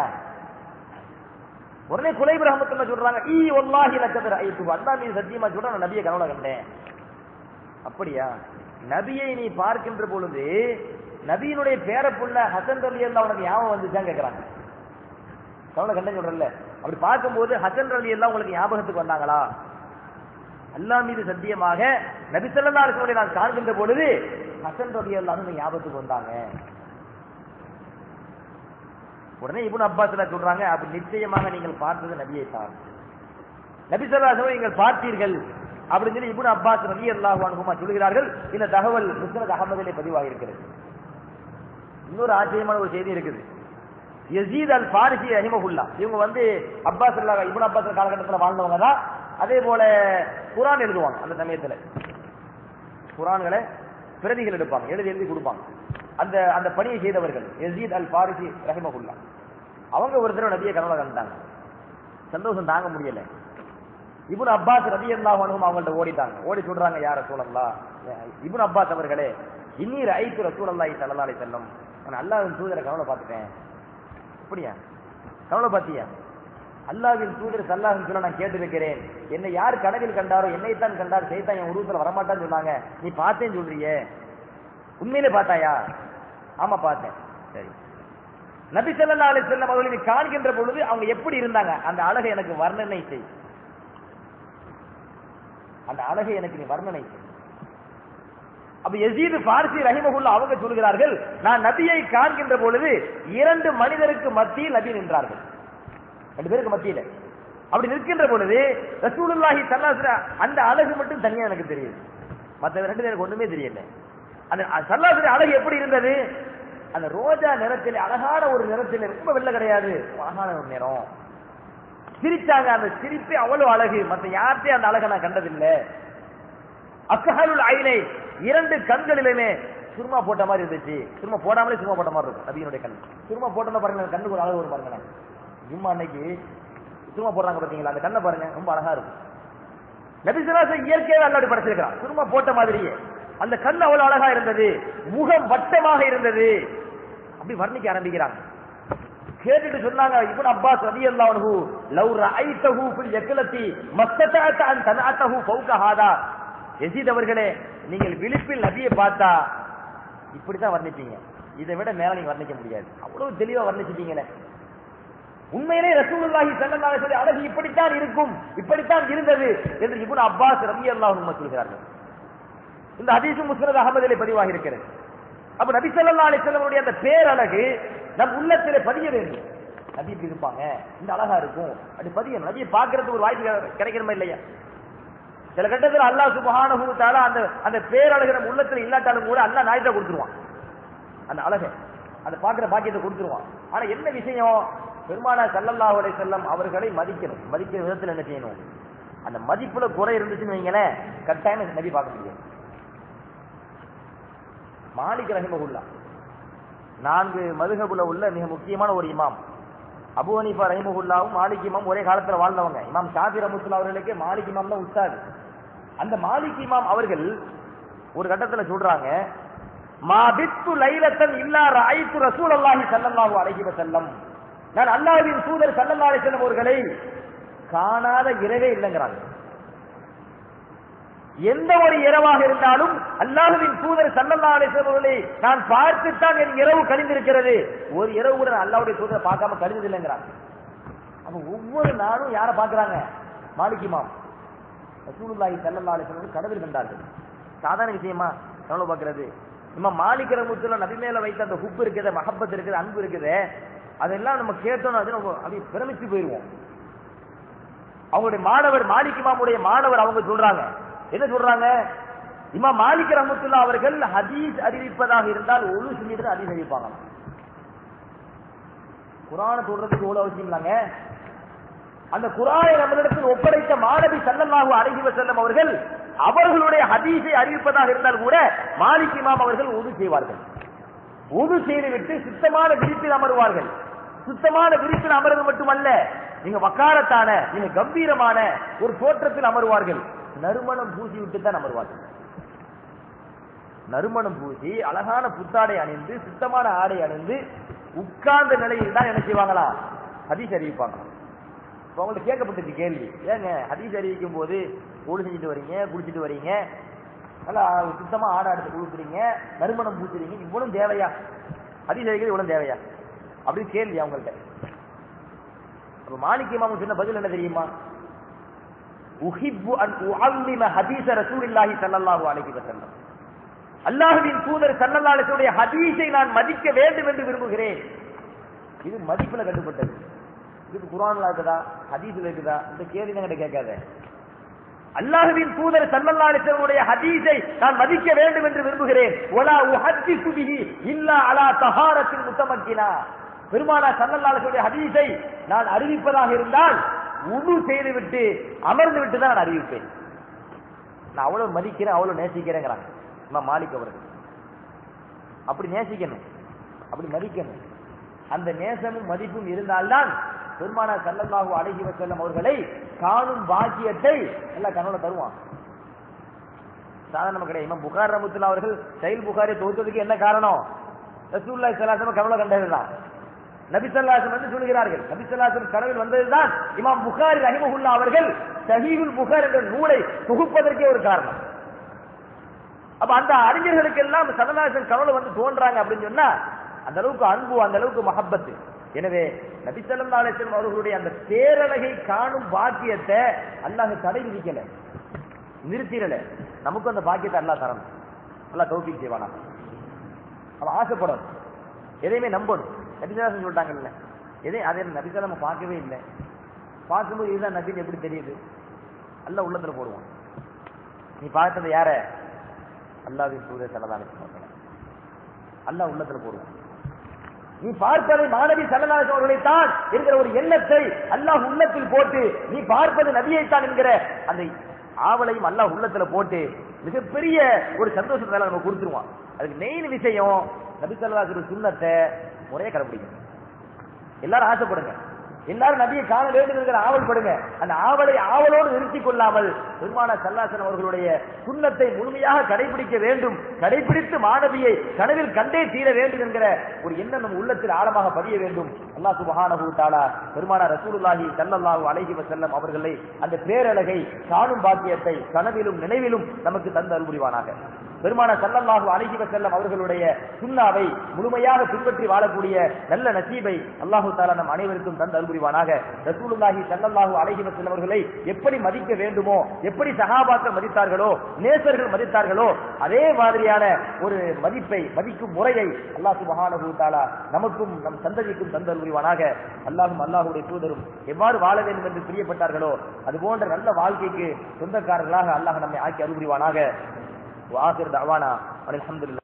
உடனே குலைப் ரஹ்மத்துல்லாஹ் சொல்றாங்க, ஈ வல்லாஹி லக்கத் ரஐது, அல்லாஹ் மீது சத்தியமா சொல்றேன், நான் நபியை கனவுல கண்டேன். அப்படியா? நபியை நீ பார்க்கின்ற பொழுது நபியினுடைய பேரப்புள்ள ஹசன் ரலியல்லாஹு உனக்கு ஞாபகம் வந்துச்சான்னு கேக்குறாங்க. கனவுல கண்டேன்னு சொல்றல்ல, அப்படி பார்க்கும்போது ஹசன் ரலியல்லாஹு உங்களுக்கு ஞாபகத்துக்கு வந்தாங்களா? அல்லாஹ் மீது சத்தியமாக நபி ஸல்லல்லாஹு அலைஹி வஸல்லம் நான் காண்கின்ற பொழுது ஹசன் ரலியல்லாஹு ஞாபகத்துக்கு வந்தாங்க. உடனே இப்னு அப்பாஸ் சொல்றாங்க, அப்ப நிச்சயமாக நீங்கள் பார்த்தது நபியை தான், நபி ஸல்லல்லாஹு அலைஹி வஸல்லம் நீங்கள் பார்த்தீர்கள் அப்படின்னு சொல்லி இப்னு அப்பாஸ் ரலியல்லாஹு அன்ஹுமா சொல்கிறார்கள். இந்த தகவல் முஸ்னத் அஹ்மதிலே பதிவாகி இருக்கிறது. இன்னொரு ஆச்சரியமான ஒரு செய்தி இருக்குது. யஸீத் அல் ஃபாரிசி ரஹிமஹுல்லாஹ் இவங்க அப்பாஸ் இப்னு அப்பாஸ் காலகட்டத்தில் வாழ்ந்தவங்க தான். அதே போல குர்ஆன் எழுதுவாங்க. அந்த சமயத்துல குர்ஆன்களை பிரதிகள் எடுப்பாங்க, எழுதி கொடுப்பாங்க. அந்த அந்த பணியை செய்தவர்கள் யஸீத் அல் ஃபாரிசி ரஹிமஹுல்லாஹ். அவங்க ஒரு தடவை நபியை கனவுல கண்டாங்க. சந்தோஷம் தாங்க முடியல. இப்னு அப்பாஸ் ரலியல்லாஹு அன்ஹு அவங்கள்ட்ட ஓடிட்டாங்க. ஓடி சொல்றாங்க, யா ரசூலல்லாஹ், இப்னு அப்பாஸ் அவர்களே, இன்னி ரஐது ரசூலல்லாஹி ஸல்லல்லாஹு அலைஹி வஸல்லம், நான் அல்லாஹ்வின் தூதரை கனவுல பார்த்துட்டேன். அப்படியா? கனவுல பார்த்தியா? அல்லாஹ்வின் தூதர் ஸல்லல்லாஹு அலைஹி வஸல்லம் நான் கேட்டிருக்கிறேன், என்னை யார் கனவில் கண்டாரோ என்னைத்தான் கண்டார், சைத்தான் என் உருவத்துல வரமாட்டான்னு சொன்னாங்க. நீ பார்த்தேன்னு சொல்றியே, உண்மையிலே பார்த்தாயா? ஆமா பார்த்தேன். சரி, நபி ஸல்லல்லாஹு அலைஹி வஸல்லம் அவர்களை காண்கின்ற பொழுது அவங்க எப்படி இருந்தாங்க, அந்த அழகை எனக்கு வர்ணனை செய். அந்த அழகை எனக்கு நீ வர்ணனை செய். அப்ப யஸீத் ஃபாரிசி ரஹிமஹுல்லாஹ் அவங்க சொல்கிறார்கள், நான் நபியை காண்கின்ற பொழுது இரண்டு மனிதருக்கு மத்தியில் நபி நின்றார்கள். ரெண்டு பேருக்கு மத்தியில அப்படி நிற்கின்ற பொழுது ரசூலுல்லாஹி ஸல்லல்லாஹு அலைஹி வஸல்லம் அந்த அழகு மட்டும் தனியா எனக்கு தெரியுது, மற்ற ரெண்டு பேருக்கு ஒண்ணுமே தெரியல. அந்த ஸல்லல்லாஹு அலைஹி அழகு எப்படி இருந்தது? அந்த ரோஜா நிறத்தில், அழகான ஒரு நிறத்தில், ரொம்ப வெள்ளை கிடையாது, அழகான ஒரு நிறம். சிரிச்சாங்க, அந்த சிரிப்பே அவ்வளவு அழகு, மற்ற யார்கிட்டயும் அந்த அழகை நான் கண்டதில்லை. அஸ்ஹலுல் ஐனை, இரண்டு கண்களிலுமே சுருமா போட்ட மாதிரி இருந்துச்சு. சுருமா போடாமலே சுருமா போட்ட மாதிரி இருக்கும் நபியினுடைய கண். சுருமா போட்டோம்னா பாருங்க, கண்ணுக்கு ஒரு அழகு ஒரு பாருங்க. ஜும்மா அன்னைக்கு சுருமா போடுறாங்க பாத்தீங்களா, அந்த கண்ணை பாருங்க, ரொம்ப அழகா இருக்கும். நபி ஸல்லல்லாஹு அலைஹி இயற்கையாக அல்லாஹ் படைச்சிருக்கான், சுருமா போட்ட மாதிரியே. அந்த கண் அவ்வளவு அழகா இருந்தது, முகம் வட்டமாக இருந்தது. அப்படி வர்ணிக்க ஆரம்பிக்கிறாங்க. கேட்டுட்டு சொன்னாங்க இப்னு அப்பாஸ் ரலியல்லாஹு அன்ஹு, லவ் ரஐதஹு ஃபில் யக்லதி மஸ்ததஅத அன் தனஅதஹு ஃபௌக ஹாதா. யஸீத் அவர்களே, நீங்கள் விழிப்பில் நபியை பார்த்தா இப்படித்தான் வர்ணிப்பீங்க, இதை விட மேல நீங்க வர்ணிக்க முடியாது. அவ்வளவு தெளிவா வர்ணிச்சிட்டீங்களே. உண்மையிலே ரசூலுல்லாஹி ஸல்லல்லாஹு அலைஹி வஸல்லம் அழகு இப்படித்தான் இருக்கும், இப்படித்தான் இருந்தது என்று இப்னு அப்பாஸ் ரலியல்லாஹு அன்ஹு சொல்கிறார்கள். இந்த ஹதீஸ் முஸ்னத் அஹ்மதிலே பதிவாகி இருக்கிறது. அப்ப நபி ஸல்லல்லாஹு அலைஹி வஸல்லம் அந்த பேரழகு நம் உள்ளத்திலே பதிய வேண்டும். நபி இப்படி இருப்பாங்க, இந்த அழகா இருக்கும், அப்படி பதியணும். நபியை பார்க்கறதுக்கு ஒரு வாய்ப்பு கிடைக்கணுமா இல்லையா? சில கட்டத்தில் அல்லாஹ் சுப்ஹானஹு வ தஆலா அந்த பேரழகு நம்ம உள்ளத்துல இல்லாட்டாலும் கூட அல்லாஹ் நாயத்தை கொடுத்துருவான். அந்த அழகை, அந்த பார்க்கிற பாக்கியத்தை கொடுத்துருவான். ஆனா என்ன விஷயம், பெருமானார் ஸல்லல்லாஹு அலைஹி வஸல்லம் அவர்களை மதிக்கணும். மதிக்கிற விதத்தில் என்ன செய்யணும், அந்த மதிப்புல குறை இருந்துச்சுன்னு வைங்களேன், கட்டாயம் நபி பார்க்க முடியாது. மாலிக் ரஹிமஹுல்லாஹ் 4 மதுஹபுல உள்ள மிக முக்கியமான ஒரு இமாம். அபூ ஹனீஃபா ரஹிமஹுல்லாவும் மாலிக் இமாம் ஒரே காலத்துல வாழ்ந்தவங்க. இமாம் ஷாஃபி ரஹ்மத்துல்லாஹி அவர்களுக்கு மாலிக் இமாம் தான் உஸ்தாத். அந்த மாலிக் இமாம் அவர்கள் ஒரு கட்டத்துல சொல்றாங்க, மா பித்து லைலத்தன் இல்லா ரஅய்து ரசூலுல்லாஹி ஸல்லல்லாஹு அலைஹி வஸல்லம், நான் அல்லாஹ்வின் தூதர் ஸல்லல்லாஹு அலைஹி வஸல்லம் அவர்களை காணாத இரவே இல்லைங்கிறாங்க. எந்த ஒரு இரவாக இருந்தாலும் அல்லாஹ்வின் தூதர் ஸல்லல்லாஹு அலைஹி வஸல்லம் அவர்களை நான் பார்த்துத்தான் என் இரவு கழிந்திருக்கிறது. ஒரு இரவு கூட அல்லாஹ்வுடைய தூதரை பார்க்காம கழிந்தது இல்லைங்கிறாங்க. அப்ப ஒவ்வொரு நாளும் யாரை பார்க்கறாங்க? மாலிக் இமாம் ரசூலுல்லாஹி ஸல்லல்லாஹு அலைஹி வஸல்லம் கனவில் கண்டார்கள். சாதாரண விஷயமா கனவு பார்க்கிறது? இமாம் மாலிக் ரஹ்மத்துல்லாஹி நபி மேல வைத்த அந்த ஹுப் இருக்குது, மஹப்பத் இருக்குது, அன்பு இருக்குது, அதெல்லாம் நம்ம கேட்டோம்னா அப்படி பிரமிச்சு போயிருவோம். அவங்களுடைய மாணவர் மாலிக் இமாமுடைய மாணவர் அவங்க சொல்றாங்க, என்ன சொல்றாங்க? இமாம் மாலிக் ரஹ்மத்துல்லாஹி அவர்கள் ஹதீஸ் அறிவிப்பதாக இருந்தால் ஒழு செஞ்சுட்டு ஹதீஸ் அறிவிப்பாங்க. குர்ஆனை சொல்றதுக்கு எவ்வளவு அவசியம் இல்லங்க. அந்த குர்ஆனை நம்மளிடத்தில் ஒப்படைத்த மாணவி ஸல்லல்லாஹு அலைஹி வஸல்லம் அவர்கள் அவர்களுடைய ஹதீஸை அறிவிப்பதாக இருந்தால் கூட மாலிக் இமாம் அவர்கள் உது செய்வார்கள். உது செய்துவிட்டு சுத்தமான விரிப்பில் அமருவார்கள். சுத்தமான விரிப்பில் அமர்வது மட்டுமல்ல, நீங்க வக்காரத்தான நீங்க கம்பீரமான ஒரு தோற்றத்தில் அமருவார்கள். நறுமணம் பூசி விட்டு தான் அமருவார்கள். நறுமணம் பூசி அழகான புத்தாடை அணிந்து சுத்தமான ஆடை அணிந்து உட்கார்ந்த நிலையில் தான் என்ன செய்வாங்களா? ஹதீஸ் அறிவிப்பாங்க. அவங்கள்ட்ட கேட்கப்பட்டது கேள்வி, ஏங்க ஹதீஸ் அறிவிக்கும் போது ஓடு செஞ்சுட்டு வரீங்க, குளிச்சுட்டு வரீங்க, நல்லா சுத்தமா ஆடை எடுத்து கொடுக்குறீங்க, நறுமணம் பூசுறீங்க, இவ்வளவு தேவையா? ஹதீஸ் அறிவிக்கிறது இவ்வளவு தேவையா அப்படின்னு கேள்வி அவங்கள்ட்ட. அப்ப மாலிக் இமாம் சொன்ன பதில் என்ன தெரியுமா? உஹிப்பு அன் உஅல்லிம ஹதீஸ ரசூலுல்லாஹி ஸல்லல்லாஹு அலைஹி வஸல்லம், அல்லாஹ்வின் தூதர் ஸல்லல்லாஹு அலைஹி வஸல்லம் ஹதீஸை நான் மதிக்க வேண்டும் என்று விரும்புகிறேன். இது மதிப்புல கட்டுப்பட்டது. இது குர்ஆன்ல இருக்குதா ஹதீஸ்ல இருக்குதா இந்த கேள்வி என்கிட்ட கேட்காத. அல்லாஹ்வின் தூதர் ஸல்லல்லாஹு அலைஹி வஸல்லம் ஹதீஸை நான் மதிக்க வேண்டும் என்று விரும்புகிறேன். வலா உஹத்திஸு பிஹி இல்லா அலா தஹாரத்தின் முத்தமக்கினா, பெருமானார் ஸல்லல்லாஹு அலைஹி வஸல்லம் ஹதீஸை நான் அறிவிப்பதாக இருந்தால் உது செய்து விட்டு அமர்ந்து விட்டு தான் நான் அறிவிப்பேன். நான் அவ்வளவு மதிக்கிறேன், அவ்வளவு நேசிக்கிறேங்கிறாங்க இமாம் மாலிக் அவர்கள். அப்படி நேசிக்கணும், அப்படி மதிக்கணும். அந்த நேசமும் மதிப்பும் இருந்தால்தான் பெருமானார் ஸல்லல்லாஹு அலைஹி வஸல்லம் அவர்களை காணும் பாக்கியத்தை எல்லாம் கனவுல தருவான். சாதாரண கிடையாது. இமாம் புகாரி ரஹ்மத்துல்லாஹி அவர்கள் சஹீஹ் புகாரி தொகுத்ததுக்கு என்ன காரணம்? ரசூலுல்லாஹி ஸல்லல்லாஹு அலைஹி வஸல்லம் கனவுல கண்டதுதான். நபி ஸல்லல்லாஹு அலைஹி வஸல்லம் சொல்கிறார்கள், நபி ஸல்லல்லாஹு அலைஹி வஸல்லம் கனவில் வந்ததுதான் இமாம் புகாரி ரஹிமஹுல்லாஹ் அவர்கள் சஹீஹுல் புகாரி என்ற நூலை தொகுப்பதற்கே ஒரு காரணம். அப்ப அந்த அறிஞர்களுக்கு எல்லாம் ஸல்லல்லாஹு அலைஹி வஸல்லம் கனவுல வந்து தோன்றாங்க அப்படின்னு சொன்னா அந்த அளவுக்கு அன்பு, அந்த அளவுக்கு மஹப்பத். எனவே நபி ஸல்லல்லாஹு அலைஹி வஸல்லம் அவர்களுடைய அந்த பேரழகை காணும் பாக்கியத்தை அல்லாஹ் தடை விதிக்கல, நிறுத்திடல. நமக்கு அந்த பாக்கியத்தை அல்லாஹ் தரணும். அல்லாஹ் தௌஃபீக் செய்வானா. அவன் ஆசைப்படணும், எதையுமே நம்பணும். நபி ஸல்லல்லாஹு அலைஹி வஸல்லம் சொல்லிட்டாங்கல்ல, அதை நபி ஸல்லல்லாஹு நம்ம பார்க்கவே இல்லை, பார்க்கும்போது இதுதான் நபின்னு எப்படி தெரியுது? அல்லாஹ் உள்ளத்துல போடுவான். நீ பார்த்தது யார? அல்லாஹ்வின் தூதர் ஸல்லல்லாஹு அலைஹி வஸல்லம். அல்லாஹ் உள்ளத்துல போடுவான். நீ பார்ப்பதை மாணவி ஸல்லல்லாஹு அலைஹி வஸல்லம் தான் என்கிற ஒரு எண்ணத்தை அல்லாஹ் உள்ளத்தில் போட்டு, நீ பார்ப்பது நபியைத்தான் என்கிற அந்த ஆவலையும் அல்லாஹ் உள்ளத்துல போட்டு மிகப்பெரிய ஒரு சந்தோஷத்தை நம்ம கொடுத்துருவான். அதுக்கு மெயின் விஷயம் நபி ஸல்லல்லாஹு அலைஹி வஸல்லம் சுன்னத்தை முறையை கடைபிடிக்கணும். எல்லாரும் ஆசைப்படுங்க, எல்லாரும் நபியை காண வேண்டும் என்கிற ஆவல் படுங்க. அந்த ஆவலை ஆவலோடு நிறுத்திக் கொள்ளாமல் பெருமானார் ஸல்லல்லாஹு அலைஹி வஸல்லம் அவர்களுடைய சுன்னத்தை முழுமையாக கடைபிடிக்க வேண்டும், கடைபிடித்து மாணவியை கனவில் கண்டே தீர வேண்டும் என்கிற ஒரு எண்ணம் நம் உள்ளத்தில் ஆழமாக பதிய வேண்டும். அல்லாஹ் சுப்ஹானஹு வ தஆலா பெருமானார் ரசூலுல்லாஹி ஸல்லல்லாஹு அலைஹி வஸல்லம் அவர்களை அந்த பேரழகை காணும் பாக்கியத்தை கனவிலும் நினைவிலும் நமக்கு தந்து அருள் புரிவானாக. பெருமானார் ஸல்லல்லாஹு அலைஹி வஸல்லம் அவர்களுடைய சுன்னாவை முழுமையாக பின்பற்றி வாழக்கூடிய நல்ல நசீபை அல்லாஹ் தஆலா நம் அனைவருக்கும் தந்து அருள் புரிவானாக. ரசூலுல்லாஹி ஸல்லல்லாஹு அலைஹி வஸல்லம் அவர்களை எப்படி மதிக்க வேண்டுமோ, எப்படி சஹாபாக்கள் மதித்தார்களோ, நேசர்கள் மதித்தார்களோ, அதே மாதிரியான ஒரு மதிப்பை, மதிக்கும் முறையை அல்லாஹ் சுப்ஹானஹு வ தஆலா நமக்கும் நம் சந்ததிக்கும் தந்து அருள் புரிவானாக. அல்லாஹ்வும் அல்லாஹ்வுடைய தூதரும் எவ்வாறு வாழ வேண்டும் என்று பிரியப்பட்டார்களோ அதுபோன்ற நல்ல வாழ்க்கைக்கு சொந்தக்காரர்களாக அல்லாஹ் நம்மை ஆக்கி அருள் புரிவானாக. وآخر دعوانا الحمد لله.